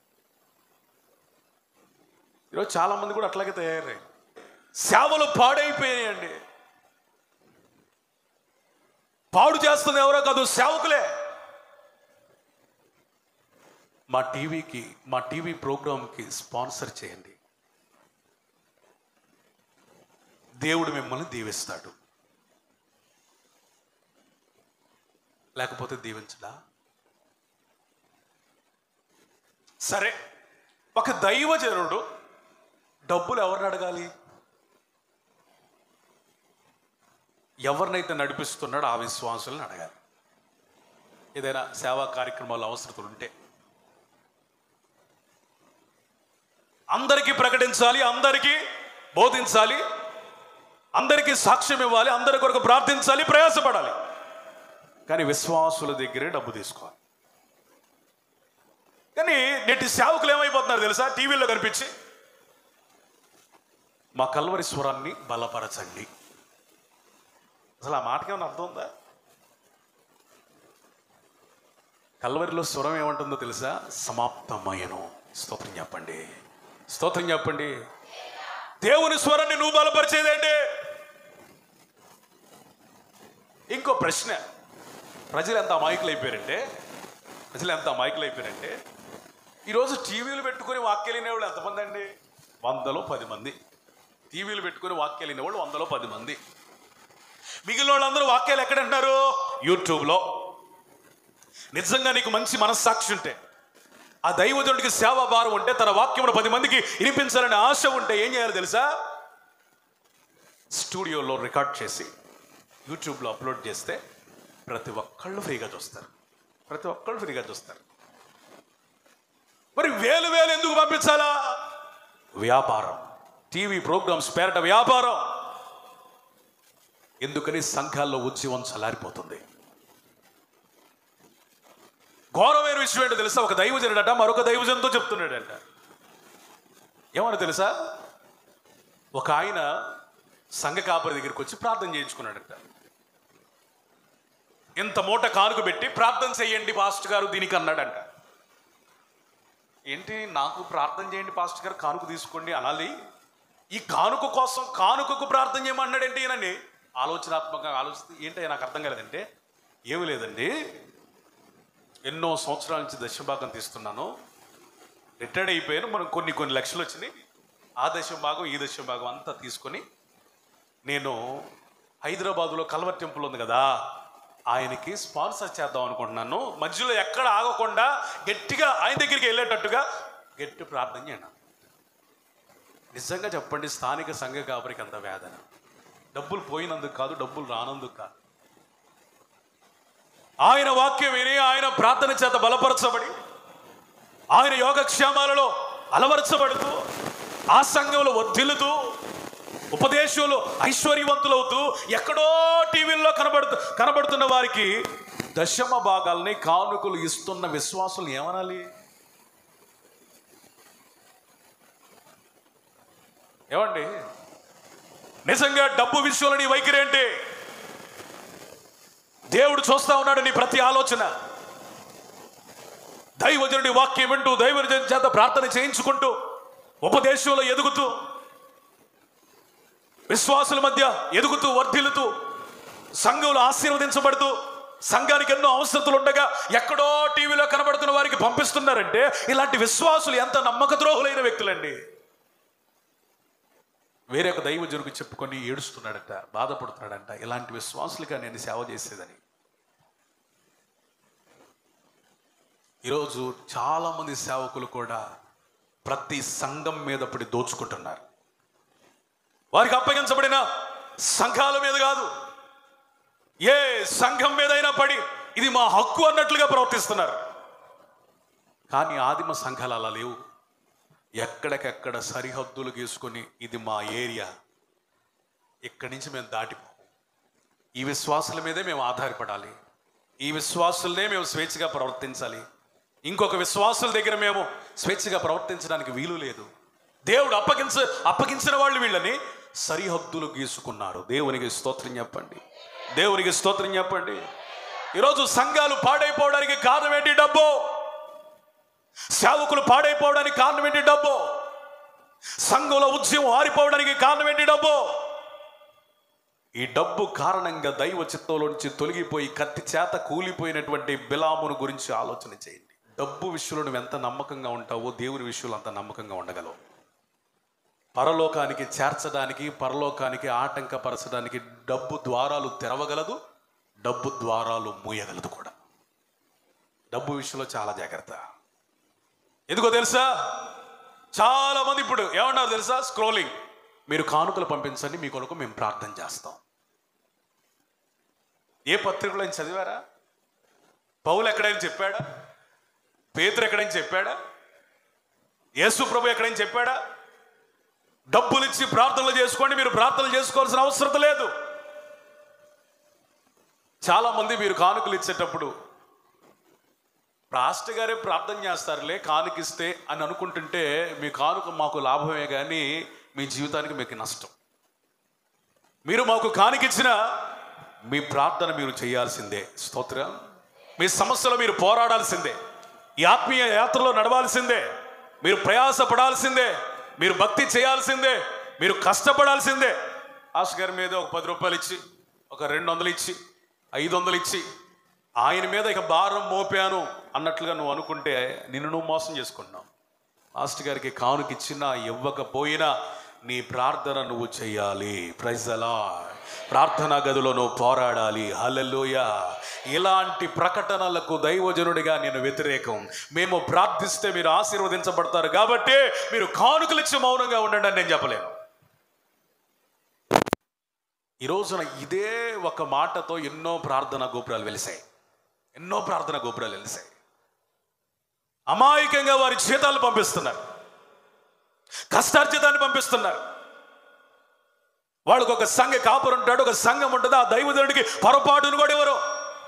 ఈరోజు చాలా మంది కూడా అట్లాగే తయారయ్యారు. సేవలు పాడైపోయాయండి. పాడు చేస్తుంది ఎవరో కాదు, సేవకులే. మా టీవీ ప్రోగ్రాంకి స్పాన్సర్ చేయండి, దేవుడు మిమ్మల్ని దీవిస్తాడు. లేకపోతే దీవించడా? సరే, ఒక దైవజనుడు డబ్బులు ఎవరిని అడగాలి? ఎవరినైతే నడిపిస్తున్నాడో ఆ విశ్వాసులను అడగాలి. ఏదైనా సేవా కార్యక్రమాలు అవసరతలు ఉంటే అందరికీ ప్రకటించాలి, అందరికీ బోధించాలి, అందరికీ సాక్ష్యం ఇవ్వాలి, అందరి కొరకు ప్రార్థించాలి, ప్రయాసపడాలి. కానీ విశ్వాసుల దగ్గరే డబ్బు తీసుకోవాలి. కానీ నేటి సేవకులు ఏమైపోతున్నారు తెలుసా? టీవీలో కనిపించి మా కల్వరి స్వరాన్ని బలపరచండి. అసలు ఆ మాటకి ఏమైనా అర్థం ఉందా? కల్వరిలో స్వరం ఏమంటుందో తెలుసా? సమాప్తమయ్యను. స్తోత్రం చెప్పండి, స్తోత్రం చెప్పండి. దేవుని స్వరాన్ని నువ్వు బలపరిచేదేంటి? ఇంకో ప్రశ్న, ప్రజలు ఎంత అమాయకులు అయిపోయారంటే ఈరోజు టీవీలు పెట్టుకుని వాక్యాలు వినేవాళ్ళు ఎంతమంది అండి? 100లో 10 మంది. టీవీలు పెట్టుకుని వాక్యాలు వినేవాళ్ళు 100లో 10 మంది. మిగిలిన వాళ్ళందరూ వాక్యాలు ఎక్కడ అంటారు? యూట్యూబ్లో. నిజంగా నీకు మంచి మనస్సాక్షి ఉంటే, ఆ దైవజనుడికి సేవాభారం ఉంటే, తన వాక్యమును 10 మందికి వినిపించాలనే ఆశ ఉంటే ఏం చేయాలి తెలుసా? స్టూడియోలో రికార్డ్ చేసి యూట్యూబ్లో అప్లోడ్ చేస్తే ప్రతి ఒక్కళ్ళు ఫ్రీగా చూస్తారు. ప్రతి ఒక్కళ్ళు ఫ్రీగా చూస్తారు. మరి వేలు వేలు ఎందుకు పంపించాలా? వ్యాపారం. టీవీ ప్రోగ్రామ్స్ పేరట వ్యాపారం. ఎందుకని సంఘాల్లో ఉద్యమం చల్లారిపోతుంది. ఘోరమైన విషయం ఏంటో తెలుసా? ఒక దైవజనుడట మరొక దైవజనుతో చెప్తున్నాడంట. ఏమన్నా తెలుసా? ఒక ఆయన సంఘ కాపరి దగ్గరికి వచ్చి ప్రార్థన చేయించుకున్నాడట. ఇంత మూట కానుక పెట్టి ప్రార్థన చేయండి పాస్టర్ గారు దీనికి అన్నాడంట. ఏంటి, నాకు ప్రార్థన చేయండి పాస్టర్ గారు, కానుక తీసుకోండి అనాలి? ఈ కానుక కోసం కానుకకు ప్రార్థన చేయమన్నాడేంటి ఈయనని ఆలోచనాత్మకంగా ఆలోచిస్తే ఏంటి నాకు అర్థం కాలేదంటే, ఏమి లేదండి, ఎన్నో సంవత్సరాల నుంచి దశభాగం తీస్తున్నాను, రిటైర్డ్ అయిపోయాను, మనం కొన్ని లక్షలు వచ్చినాయి, ఆ దశభాగం ఈ దశభాగం అంతా తీసుకొని నేను హైదరాబాదులో కల్వర్ టెంపుల్ ఉంది కదా, ఆయనకి స్పాన్సర్ చేద్దాం అనుకుంటున్నాను, మధ్యలో ఎక్కడ ఆగకుండా గట్టిగా ఆయన దగ్గరికి వెళ్ళేటట్టుగా గట్టి ప్రార్థన చేయండి. నిజంగా చెప్పండి, స్థానిక సంఘ కాపరికి అంత వేదన. డబ్బులు పోయినందుకు కాదు, డబ్బులు రానందుకు కాదు. ఆయన వాక్యం విని ఆయన ప్రార్థన చేత బలపరచబడి ఆయన యోగక్షేమాలలో అలవరచబడుతూ ఆ సంఘంలో వర్ధిల్లుతూ ఉపదేశంలో ఐశ్వర్యవంతులవుతూ ఎక్కడో టీవీల్లో కనబడుతున్న వారికి దశమ భాగాల్ని కానుకలు ఇస్తున్న విశ్వాసులు ఏమనాలి? ఏమండి, నిజంగా డబ్బు విషయంలో నీ వైఖరి ఏంటి? దేవుడు చూస్తా ఉన్నాడు నీ ప్రతి ఆలోచన. దైవజనుడి వాక్యం వింటూ దైవజనుడి చేత ప్రార్థన చేయించుకుంటూ ఉపదేశంలో ఎదుగుతూ విశ్వాసుల మధ్య ఎదుగుతూ వర్ధిల్లుతూ సంఘంలో ఆశీర్వదించబడుతూ సంఘానికి ఎన్నో అవసరతలు ఉండగా ఎక్కడో టీవీలో కనబడుతున్న వారికి పంపిస్తున్నారంటే ఇలాంటి విశ్వాసులు ఎంత నమ్మక ద్రోహులైన వ్యక్తులండి. వేరే ఒక దైవజనుడికి చెప్పుకొని ఏడుస్తున్నాడట, బాధపడుతున్నాడంట, ఇలాంటి విశ్వాసులుగా నేను సేవ చేసేదని. ఈరోజు చాలామంది సేవకులు కూడా ప్రతి సంఘం మీద పడి దోచుకుంటున్నారు. వారికి అప్పగించబడిన సంఘాల మీద కాదు, ఏ సంఘం మీదైనా పడి ఇది మా హక్కు అన్నట్లుగా ప్రవర్తిస్తున్నారు. కానీ ఆదిమ సంఘాలు అలా లేవు. ఎక్కడికెక్కడ సరిహద్దులు గీసుకొని ఇది మా ఏరియా, ఇక్కడి నుంచి మేము దాటిపో, ఈ విశ్వాసుల మీదే మేము ఆధారపడాలి, ఈ విశ్వాసులనే మేము స్వేచ్ఛగా ప్రవర్తించాలి, ఇంకొక విశ్వాసుల దగ్గర మేము స్వేచ్ఛగా ప్రవర్తించడానికి వీలు లేదు. దేవుడు అప్పగించిన వాళ్ళు వీళ్ళని సరిహద్దులు గీసుకున్నారు. దేవునికి స్తోత్రం చెప్పండి, దేవునికి స్తోత్రం చెప్పండి. ఈరోజు సంఘాలు పాడైపోవడానికి కారణం ఏంటి? డబ్బు. సేవకులు పాడైపోవడానికి కారణం ఏంటి? డబ్బు. సంఘంలో ఉద్యమం ఆరిపోవడానికి కారణం ఏంటి? డబ్బు. ఈ డబ్బు కారణంగా దైవ చిత్తంలో నుంచి తొలగిపోయి కత్తి చేత కూలిపోయినటువంటి బిలామును గురించి ఆలోచన చేయండి. డబ్బు విషయంలో నువ్వు ఎంత నమ్మకంగా ఉంటావో దేవుని విషయంలో అంత నమ్మకంగా ఉండగలవు. పరలోకానికి చేర్చడానికి, పరలోకానికి ఆటంకపరచడానికి డబ్బు ద్వారాలు తెరవగలదు, డబ్బు ద్వారాలు మూయగలదు కూడా. డబ్బు విషయంలో చాలా జాగ్రత్త. ఎందుకో తెలుసా? చాలా మంది ఇప్పుడు ఏమన్నారు తెలుసా? స్క్రోలింగ్. మీరు కానుకలు పంపించండి, మీ కొరకు మేము ప్రార్థన చేస్తాం. ఏ పత్రికలో ఆయన చదివారా? పౌలు ఎక్కడైనా చెప్పాడా? పేతురు ఎక్కడైనా చెప్పాడా? యేసు ప్రభు ఎక్కడైనా చెప్పాడా? డబ్బులు ఇచ్చి ప్రార్థనలు చేసుకోండి, మీరు ప్రార్థనలు చేసుకోవాల్సిన అవసరం లేదు. చాలామంది మీరు కానుకలు ఇచ్చేటప్పుడు పాస్టర్ గారే ప్రార్థన చేస్తారులే కానుకిస్తే అని అనుకుంటుంటే మీ కానుక మాకు లాభమే కానీ మీ జీవితానికి మీకు నష్టం. మీరు మాకు కానుకిచ్చిన మీ ప్రార్థన మీరు చేయాల్సిందే. స్తోత్రం. మీ సమస్యలో మీరు పోరాడాల్సిందే, ఈ ఆత్మీయ యాత్రలో నడవాల్సిందే, మీరు ప్రయాసపడాల్సిందే, మీరు భక్తి చేయాల్సిందే, మీరు కష్టపడాల్సిందే. పాస్టర్ గారి మీద ఒక 10 రూపాయలు ఇచ్చి, ఒక 200 ఇచ్చి, 500 ఇచ్చి ఆయన మీద ఇక భారం మోపాను అన్నట్లుగా నువ్వు అనుకుంటే నిన్ను నువ్వు మోసం చేసుకుంటున్నావు. పాస్టర్ గారికి కానుకిచ్చినా ఇవ్వకపోయినా నీ ప్రార్థన నువ్వు చేయాలి. Praise the lord. ప్రార్థనా గదిలో నువ్వు పోరాడాలి. హల్లెలూయా. ఇలాంటి ప్రకటనలకు దైవజనుడిగా నేను వ్యతిరేకం. మేము ప్రార్థిస్తే మీరు ఆశీర్వదించబడతారు కాబట్టి మీరు కానుకలిచ్చి మౌనంగా ఉండండి అని నేను చెప్పలేను. ఈ రోజున ఇదే ఒక మాటతో ఎన్నో ప్రార్థనా గోపురాలు వెలిసాయి. అమాయకంగా వారి జీతాలు పంపిస్తున్నారు, కష్టార్జితాన్ని పంపిస్తున్నారు. వాళ్ళకు ఒక సంఘ కాపురు ఉంటాడు, ఒక సంఘం ఉంటుంది. ఆ దైవజనుడికి పొరపాటును కూడా ఎవరు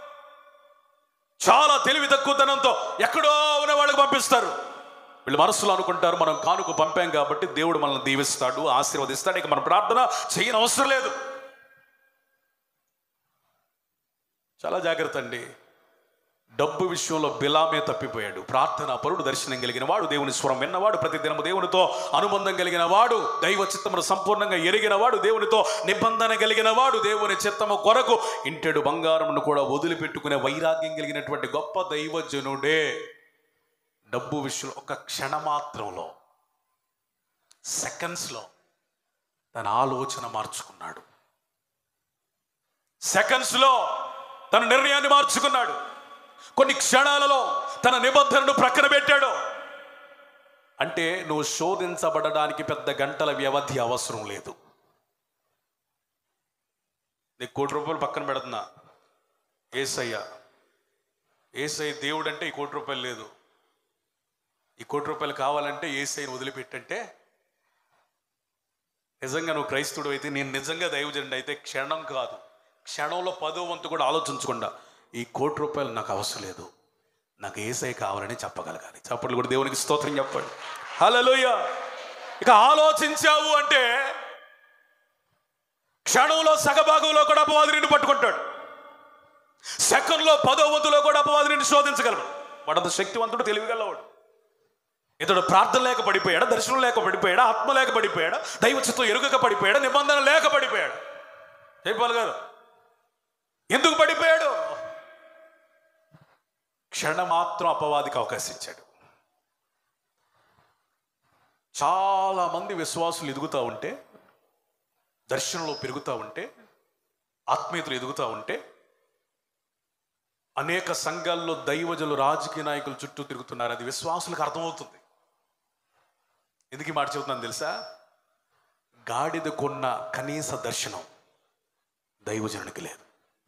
చాలా తెలివి తక్కువతనంతో ఎక్కడో ఉన్న వాళ్ళకి పంపిస్తారు. వీళ్ళు మనసులో అనుకుంటారు మనం కానుక పంపాం కాబట్టి దేవుడు మనల్ని దీవిస్తాడు, ఆశీర్వదిస్తాడు, ఇక మనం ప్రార్థన చేయని అవసరం లేదు. చాలా జాగ్రత్త అండి. డబ్బు విషయంలో బిలామే తప్పిపోయాడు. ప్రార్థనా పరుడు, దర్శనం కలిగిన వాడు, దేవుని స్వరం విన్నవాడు, ప్రతి దినము దేవునితో అనుబంధం కలిగిన వాడు, దైవ చిత్తమును సంపూర్ణంగా ఎరిగిన వాడు, దేవునితో నిబంధన కలిగిన వాడు, దేవుని చిత్తము కొరకు ఇంటెడు బంగారమును కూడా వదిలిపెట్టుకునే వైరాగ్యం కలిగినటువంటి గొప్ప దైవజనుడే డబ్బు విషయంలో ఒక క్షణమాత్రంలో, సెకండ్స్లో తన ఆలోచన మార్చుకున్నాడు. సెకండ్స్లో తన నిర్ణయాన్ని మార్చుకున్నాడు. కొన్ని క్షణాలలో తన నిబంధనను ప్రక్కన పెట్టాడు. అంటే నువ్వు శోధించబడడానికి పెద్ద గంటల వ్యవధి అవసరం లేదు. నీకు ₹1,00,000 పక్కన పెడుతున్నా, ఏసయ్య దేవుడు అంటే ఈ ₹1,00,000 లేదు, ఈ ₹1,00,000 కావాలంటే ఏసయ్యను వదిలిపెట్టంటే, నిజంగా నువ్వు క్రైస్తవుడు అయితే, నేను నిజంగా దైవజనుడు అయితే క్షణం కాదు, క్షణంలో 10వ వంతు కూడా ఆలోచించకుండా ఈ ₹1,00,000 నాకు అవసరం లేదు, నాకు ఏసై కావాలని చెప్పగలగాలి. చప్పట్లు కూడా దేవునికి స్తోత్రం చెప్పండి. హల్లెలూయా. ఇక ఆలోచించావు అంటే క్షణంలో సగభాగంలో కూడా అపవాది నిన్ను పట్టుకుంటాడు. సెకండ్లో 10వ వంతులో కూడా అపవాది నిన్ను శోధించగలడు. వాడంత శక్తివంతుడు, తెలివిగలవాడు. ఇతడు ప్రార్థన లేక పడిపోయాడా, దర్శనం లేక పడిపోయాడా, ఆత్మ లేక పడిపోయాడా, దైవ చిత్తం ఎరుగక పడిపోయాడా, నిబంధన లేక పడిపోయాడు? జైపాల్ గారు ఎందుకు పడిపోయాడు? క్షణమాత్రం అపవాదికి అవకాశం ఇచ్చాడు. చాలా మంది విశ్వాసులు ఎదుగుతూ ఉంటే, దర్శనంలో పెరుగుతూ ఉంటే, ఆత్మీయతలు ఎదుగుతూ ఉంటే, అనేక సంఘాల్లో దైవజనులు, రాజకీయ నాయకులు చుట్టూ తిరుగుతున్నారు. అది విశ్వాసులకు అర్థమవుతుంది. ఎందుకు ఈ మాట చెబుతున్నాను తెలుసా? గాడిదకున్న కనీస దర్శనం దైవజనునికి లేదు.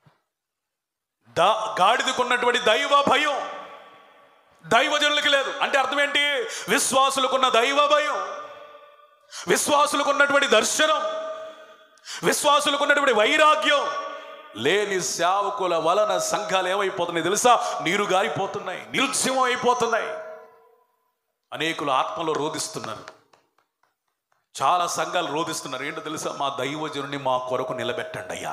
గాడిదకున్నటువంటి దైవ భయం దైవజనులకి లేదు. అంటే అర్థం ఏంటి? విశ్వాసులకున్న దైవ భయం, విశ్వాసులకున్నటువంటి దర్శనం, విశ్వాసులకున్నటువంటి వైరాగ్యం లేని సేవకుల వలన సంఘాలు ఏమైపోతున్నాయి తెలుసా? నీరు గారిపోతున్నాయి, నిరుత్సవం అయిపోతున్నాయి. అనేకులు ఆత్మలో రోధిస్తున్నారు. చాలా సంఘాలు రోధిస్తున్నారు. ఏంటో తెలుసా? మా దైవజనుని మా కొరకు నిలబెట్టండి అయ్యా,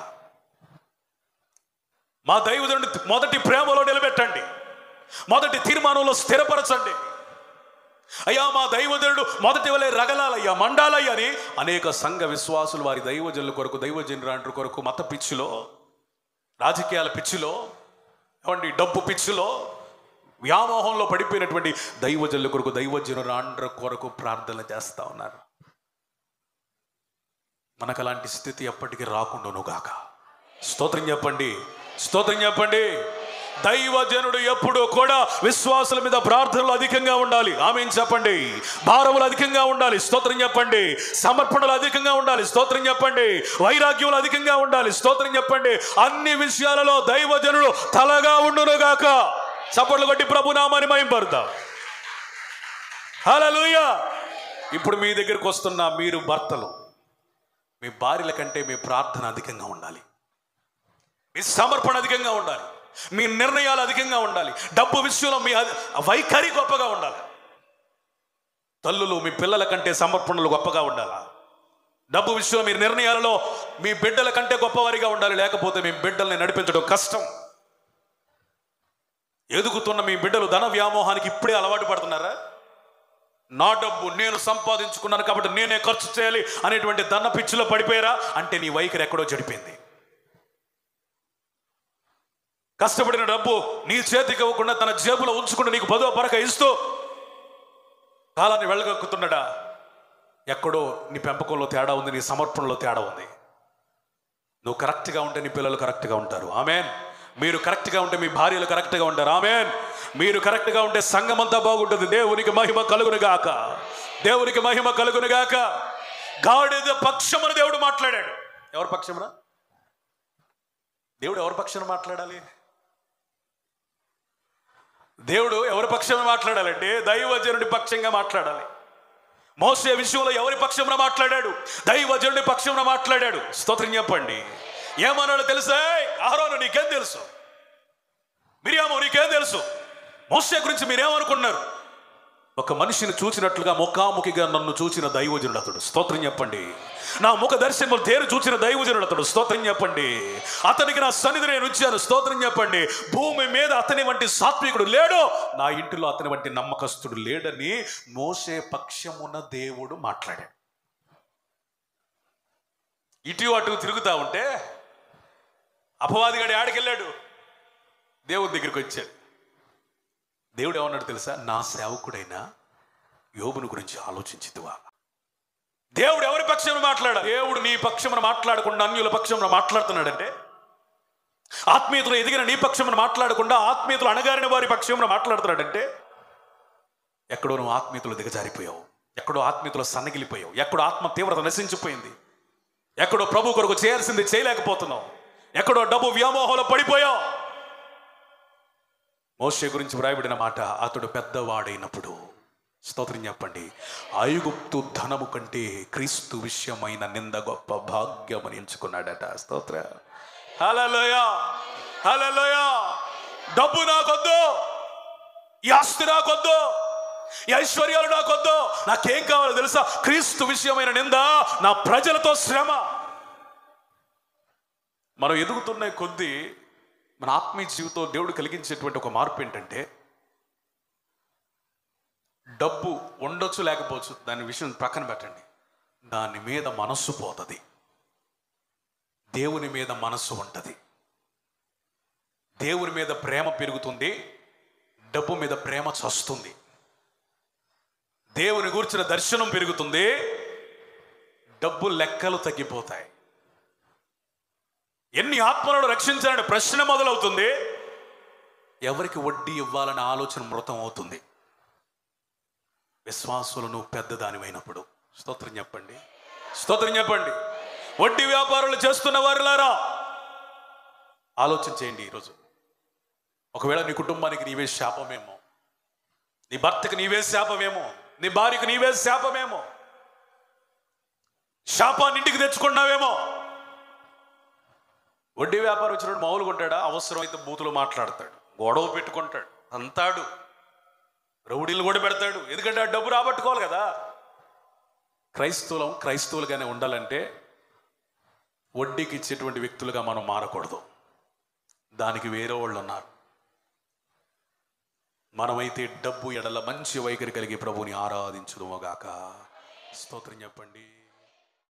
మా దైవజనుని మొదటి ప్రేమలో నిలబెట్టండి, మొదటి తీర్మానంలో స్థిరపరచండి అయ్యా, మా దైవజనుడు మొదటి వలె రగలాలయ్యా, మండాలయ్యా అని అనేక సంఘ విశ్వాసులు వారి దైవజనుల కొరకు, దైవజనురాండ్రు కొరకు మత పిచ్చిలో, రాజకీయాల పిచ్చిలో, ఏమండి డబ్బు పిచ్చిలో, వ్యామోహంలో పడిపోయినటువంటి దైవజనుల కొరకు, దైవజనురాండ్ర కొరకు ప్రార్థన చేస్తూ ఉన్నారు. మనకు అలాంటి స్థితి ఎప్పటికీ రాకుండాను గాక. స్తోత్రం చెప్పండి, స్తోత్రం చెప్పండి. దైవజనుడు ఎప్పుడు కూడా విశ్వాసుల మీద ప్రార్థనలు అధికంగా ఉండాలి. ఆమేన్ చెప్పండి. భారములు అధికంగా ఉండాలి. స్తోత్రం చెప్పండి. సమర్పణలు అధికంగా ఉండాలి. స్తోత్రం చెప్పండి. వైరాగ్యములు అధికంగా ఉండాలి. స్తోత్రం చెప్పండి. అన్ని విషయాలలో దైవజనుడు తలగా ఉండునుగాక. చప్పట్లు కొట్టి ప్రభునామాన్ని మహింపరుద్దాం. హల్లెలూయా. ఇప్పుడు మీ దగ్గరికి వస్తున్న మీరు భర్తలు, మీ భార్యల కంటే మీ ప్రార్థన అధికంగా ఉండాలి, మీ సమర్పణ అధికంగా ఉండాలి, మీ నిర్ణయాలు అధికంగా ఉండాలి. డబ్బు విషయంలో మీ వైఖరి గొప్పగా ఉండాలి. తల్లులు మీ పిల్లల కంటే సమర్పణలు గొప్పగా ఉండాలా? డబ్బు విషయంలో మీ నిర్ణయాలలో మీ బిడ్డల కంటే గొప్పవారిగా ఉండాలి. లేకపోతే మీ బిడ్డల్ని నడిపించడం కష్టం. ఎదుగుతున్న మీ బిడ్డలు ధన వ్యామోహానికి ఇప్పుడే అలవాటు పడుతున్నారా? నా డబ్బు నేను సంపాదించుకున్నాను కాబట్టి నేనే ఖర్చు చేయాలి అనేటువంటి ధన పిచ్చిలో పడిపోయారా? అంటే నీ వైఖరి ఎక్కడో చెడిపోయింది. కష్టపడిన డబ్బు నీ చేతికి ఇవ్వకుండా తన జేబులో ఉంచుకుంటూ నీకు 10వ పరక ఇస్తూ కాలాన్ని వెళ్ళగక్కుతున్నాడా? ఎక్కడో నీ పెంపకంలో తేడా ఉంది, నీ సమర్పణలో తేడా ఉంది. నువ్వు కరెక్ట్గా ఉంటే నీ పిల్లలు కరెక్ట్గా ఉంటారు. ఆమెన్. మీరు కరెక్ట్గా ఉంటే మీ భార్యలు కరెక్ట్గా ఉంటారు. ఆమెన్. మీరు కరెక్ట్గా ఉంటే సంఘం అంతా బాగుంటుంది. దేవునికి మహిమ కలుగును గాక. దేవునికి మహిమ కలుగును గాక. గాడిద పక్షమున దేవుడు మాట్లాడాడు. ఎవరి పక్షమున? దేవుడు ఎవరి పక్షాన మాట్లాడాలి? దేవుడు ఎవరి పక్షాన మాట్లాడాలంటే దైవజనుడి పక్షంగా మాట్లాడాలి. మోసే విషయంలో ఎవరి పక్షమున మాట్లాడాడు? దైవజనుడి పక్షమున మాట్లాడాడు. స్తోత్రం చెప్పండి. ఏమన్నాడు తెలుసా? అహరోను నీకేం తెలుసు? మిరియాము నీకేం తెలుసు? మోసే గురించి మీరేమనుకున్నారు? ఒక మనిషిని చూసినట్లుగా ముఖాముఖిగా నన్ను చూసిన దైవజనుడు అతడు. స్తోత్రం చెప్పండి. నా ముఖ దర్శనములు తేరు చూసిన దైవజనుడు అతడు. స్తోత్రం చెప్పండి. అతనికి నా సన్నిధి నేను ఉంచాను. స్తోత్రం చెప్పండి. భూమి మీద అతని వంటి సాత్వికుడు లేడు, నా ఇంటిలో అతని వంటి నమ్మకస్తుడు లేడని మోసే పక్షమున దేవుడు మాట్లాడాడు. ఇటు అటు తిరుగుతా ఉంటే అపవాదిగాడు ఆడికెళ్ళాడు, దేవుడి దగ్గరికి వచ్చాడు. దేవుడు ఏమన్నాడు తెలుసా? నా సేవకుడైన యోబుని గురించి ఆలోచించితివా? దేవుడు ఎవరి పక్షమున మాట్లాడాలి? దేవుడు నీ పక్షమున మాట్లాడకుండా అన్యుల పక్షమున మాట్లాడుతున్నాడంటే, ఆత్మీయతలు ఎదిగిన నీ పక్షమున మాట్లాడకుండా ఆత్మీయతలు అణగారిన వారి పక్షమున మాట్లాడుతున్నాడంటే, ఎక్కడో నువ్వు ఆత్మీయతలు దిగజారిపోయావు, ఎక్కడో ఆత్మీయతలు సన్నగిలిపోయావు, ఎక్కడో ఆత్మ తీవ్రత నశించిపోయింది, ఎక్కడో ప్రభు కొరకు చేయాల్సింది చేయలేకపోతున్నావు, ఎక్కడో డబ్బు వ్యామోహంలో పడిపోయావు. మోషే గురించి వ్రాయబడిన మాట, అతడు పెద్దవాడైనప్పుడు, స్తోత్రం చెప్పండి, ఐగుప్తు ధనము కంటే క్రీస్తు విషయమైన నింద గొప్ప భాగ్యమని ఎంచుకున్నాడట. స్తోత్ర. హల్లెలూయా, హల్లెలూయా. డబ్బు నాకొద్దు, ఈ ఆస్తి నాకొద్దు, ఈ ఐశ్వర్యాలు నాకొద్దు, నాకేం కావాలో తెలుసా? క్రీస్తు విషయమైన నింద, నా ప్రజలతో శ్రమ. మనం ఎదుగుతున్న కొద్దీ మన ఆత్మీయ జీవితంలో దేవుడు కలిగించేటువంటి ఒక మార్పు ఏంటంటే, డబ్బు ఉండొచ్చు లేకపోవచ్చు, దాని విషయం పక్కన పెట్టండి, దాని మీద మనస్సు పోతుంది, దేవుని మీద మనస్సు ఉంటుంది. దేవుని మీద ప్రేమ పెరుగుతుంది, డబ్బు మీద ప్రేమ చస్తుంది. దేవుని గురించిన దర్శనం పెరుగుతుంది, డబ్బు లెక్కలు తగ్గిపోతాయి. ఎన్ని ఆత్మలను రక్షించాలని ప్రశ్న మొదలవుతుంది, ఎవరికి వడ్డీ ఇవ్వాలనే ఆలోచన మృతం అవుతుంది. విశ్వాసులను పెద్దదానివైనప్పుడు, స్తోత్రం చెప్పండి, స్తోత్రం చెప్పండి. వడ్డీ వ్యాపారాలు చేస్తున్న వారిలారా ఆలోచన చేయండి. ఈరోజు ఒకవేళ నీ కుటుంబానికి నీవే శాపమేమో, నీ భర్తకి నీవే శాపమేమో, నీ భార్యకు నీవే శాపమేమో, శాపాన్ని ఇంటికి తెచ్చుకున్నావేమో. వడ్డీ వ్యాపారం వచ్చినప్పుడు మామూలుగా ఉంటాడా? అవసరమైతే బూతులు మాట్లాడతాడు, గొడవ పెట్టుకుంటాడు, అంతాడు, రౌడీలు కూడా పెడతాడు. ఎందుకంటే ఆ డబ్బు రాబట్టుకోవాలి కదా. క్రైస్తవులుగానే ఉండాలంటే వడ్డీకి ఇచ్చేటువంటి వ్యక్తులుగా మనం మారకూడదు. దానికి వేరే వాళ్ళు ఉన్నారు. మనమైతే డబ్బు ఎడల మంచి వైఖరి కలిగి ప్రభువుని ఆరాధించుదుముగాక. స్తోత్రం చెప్పండి.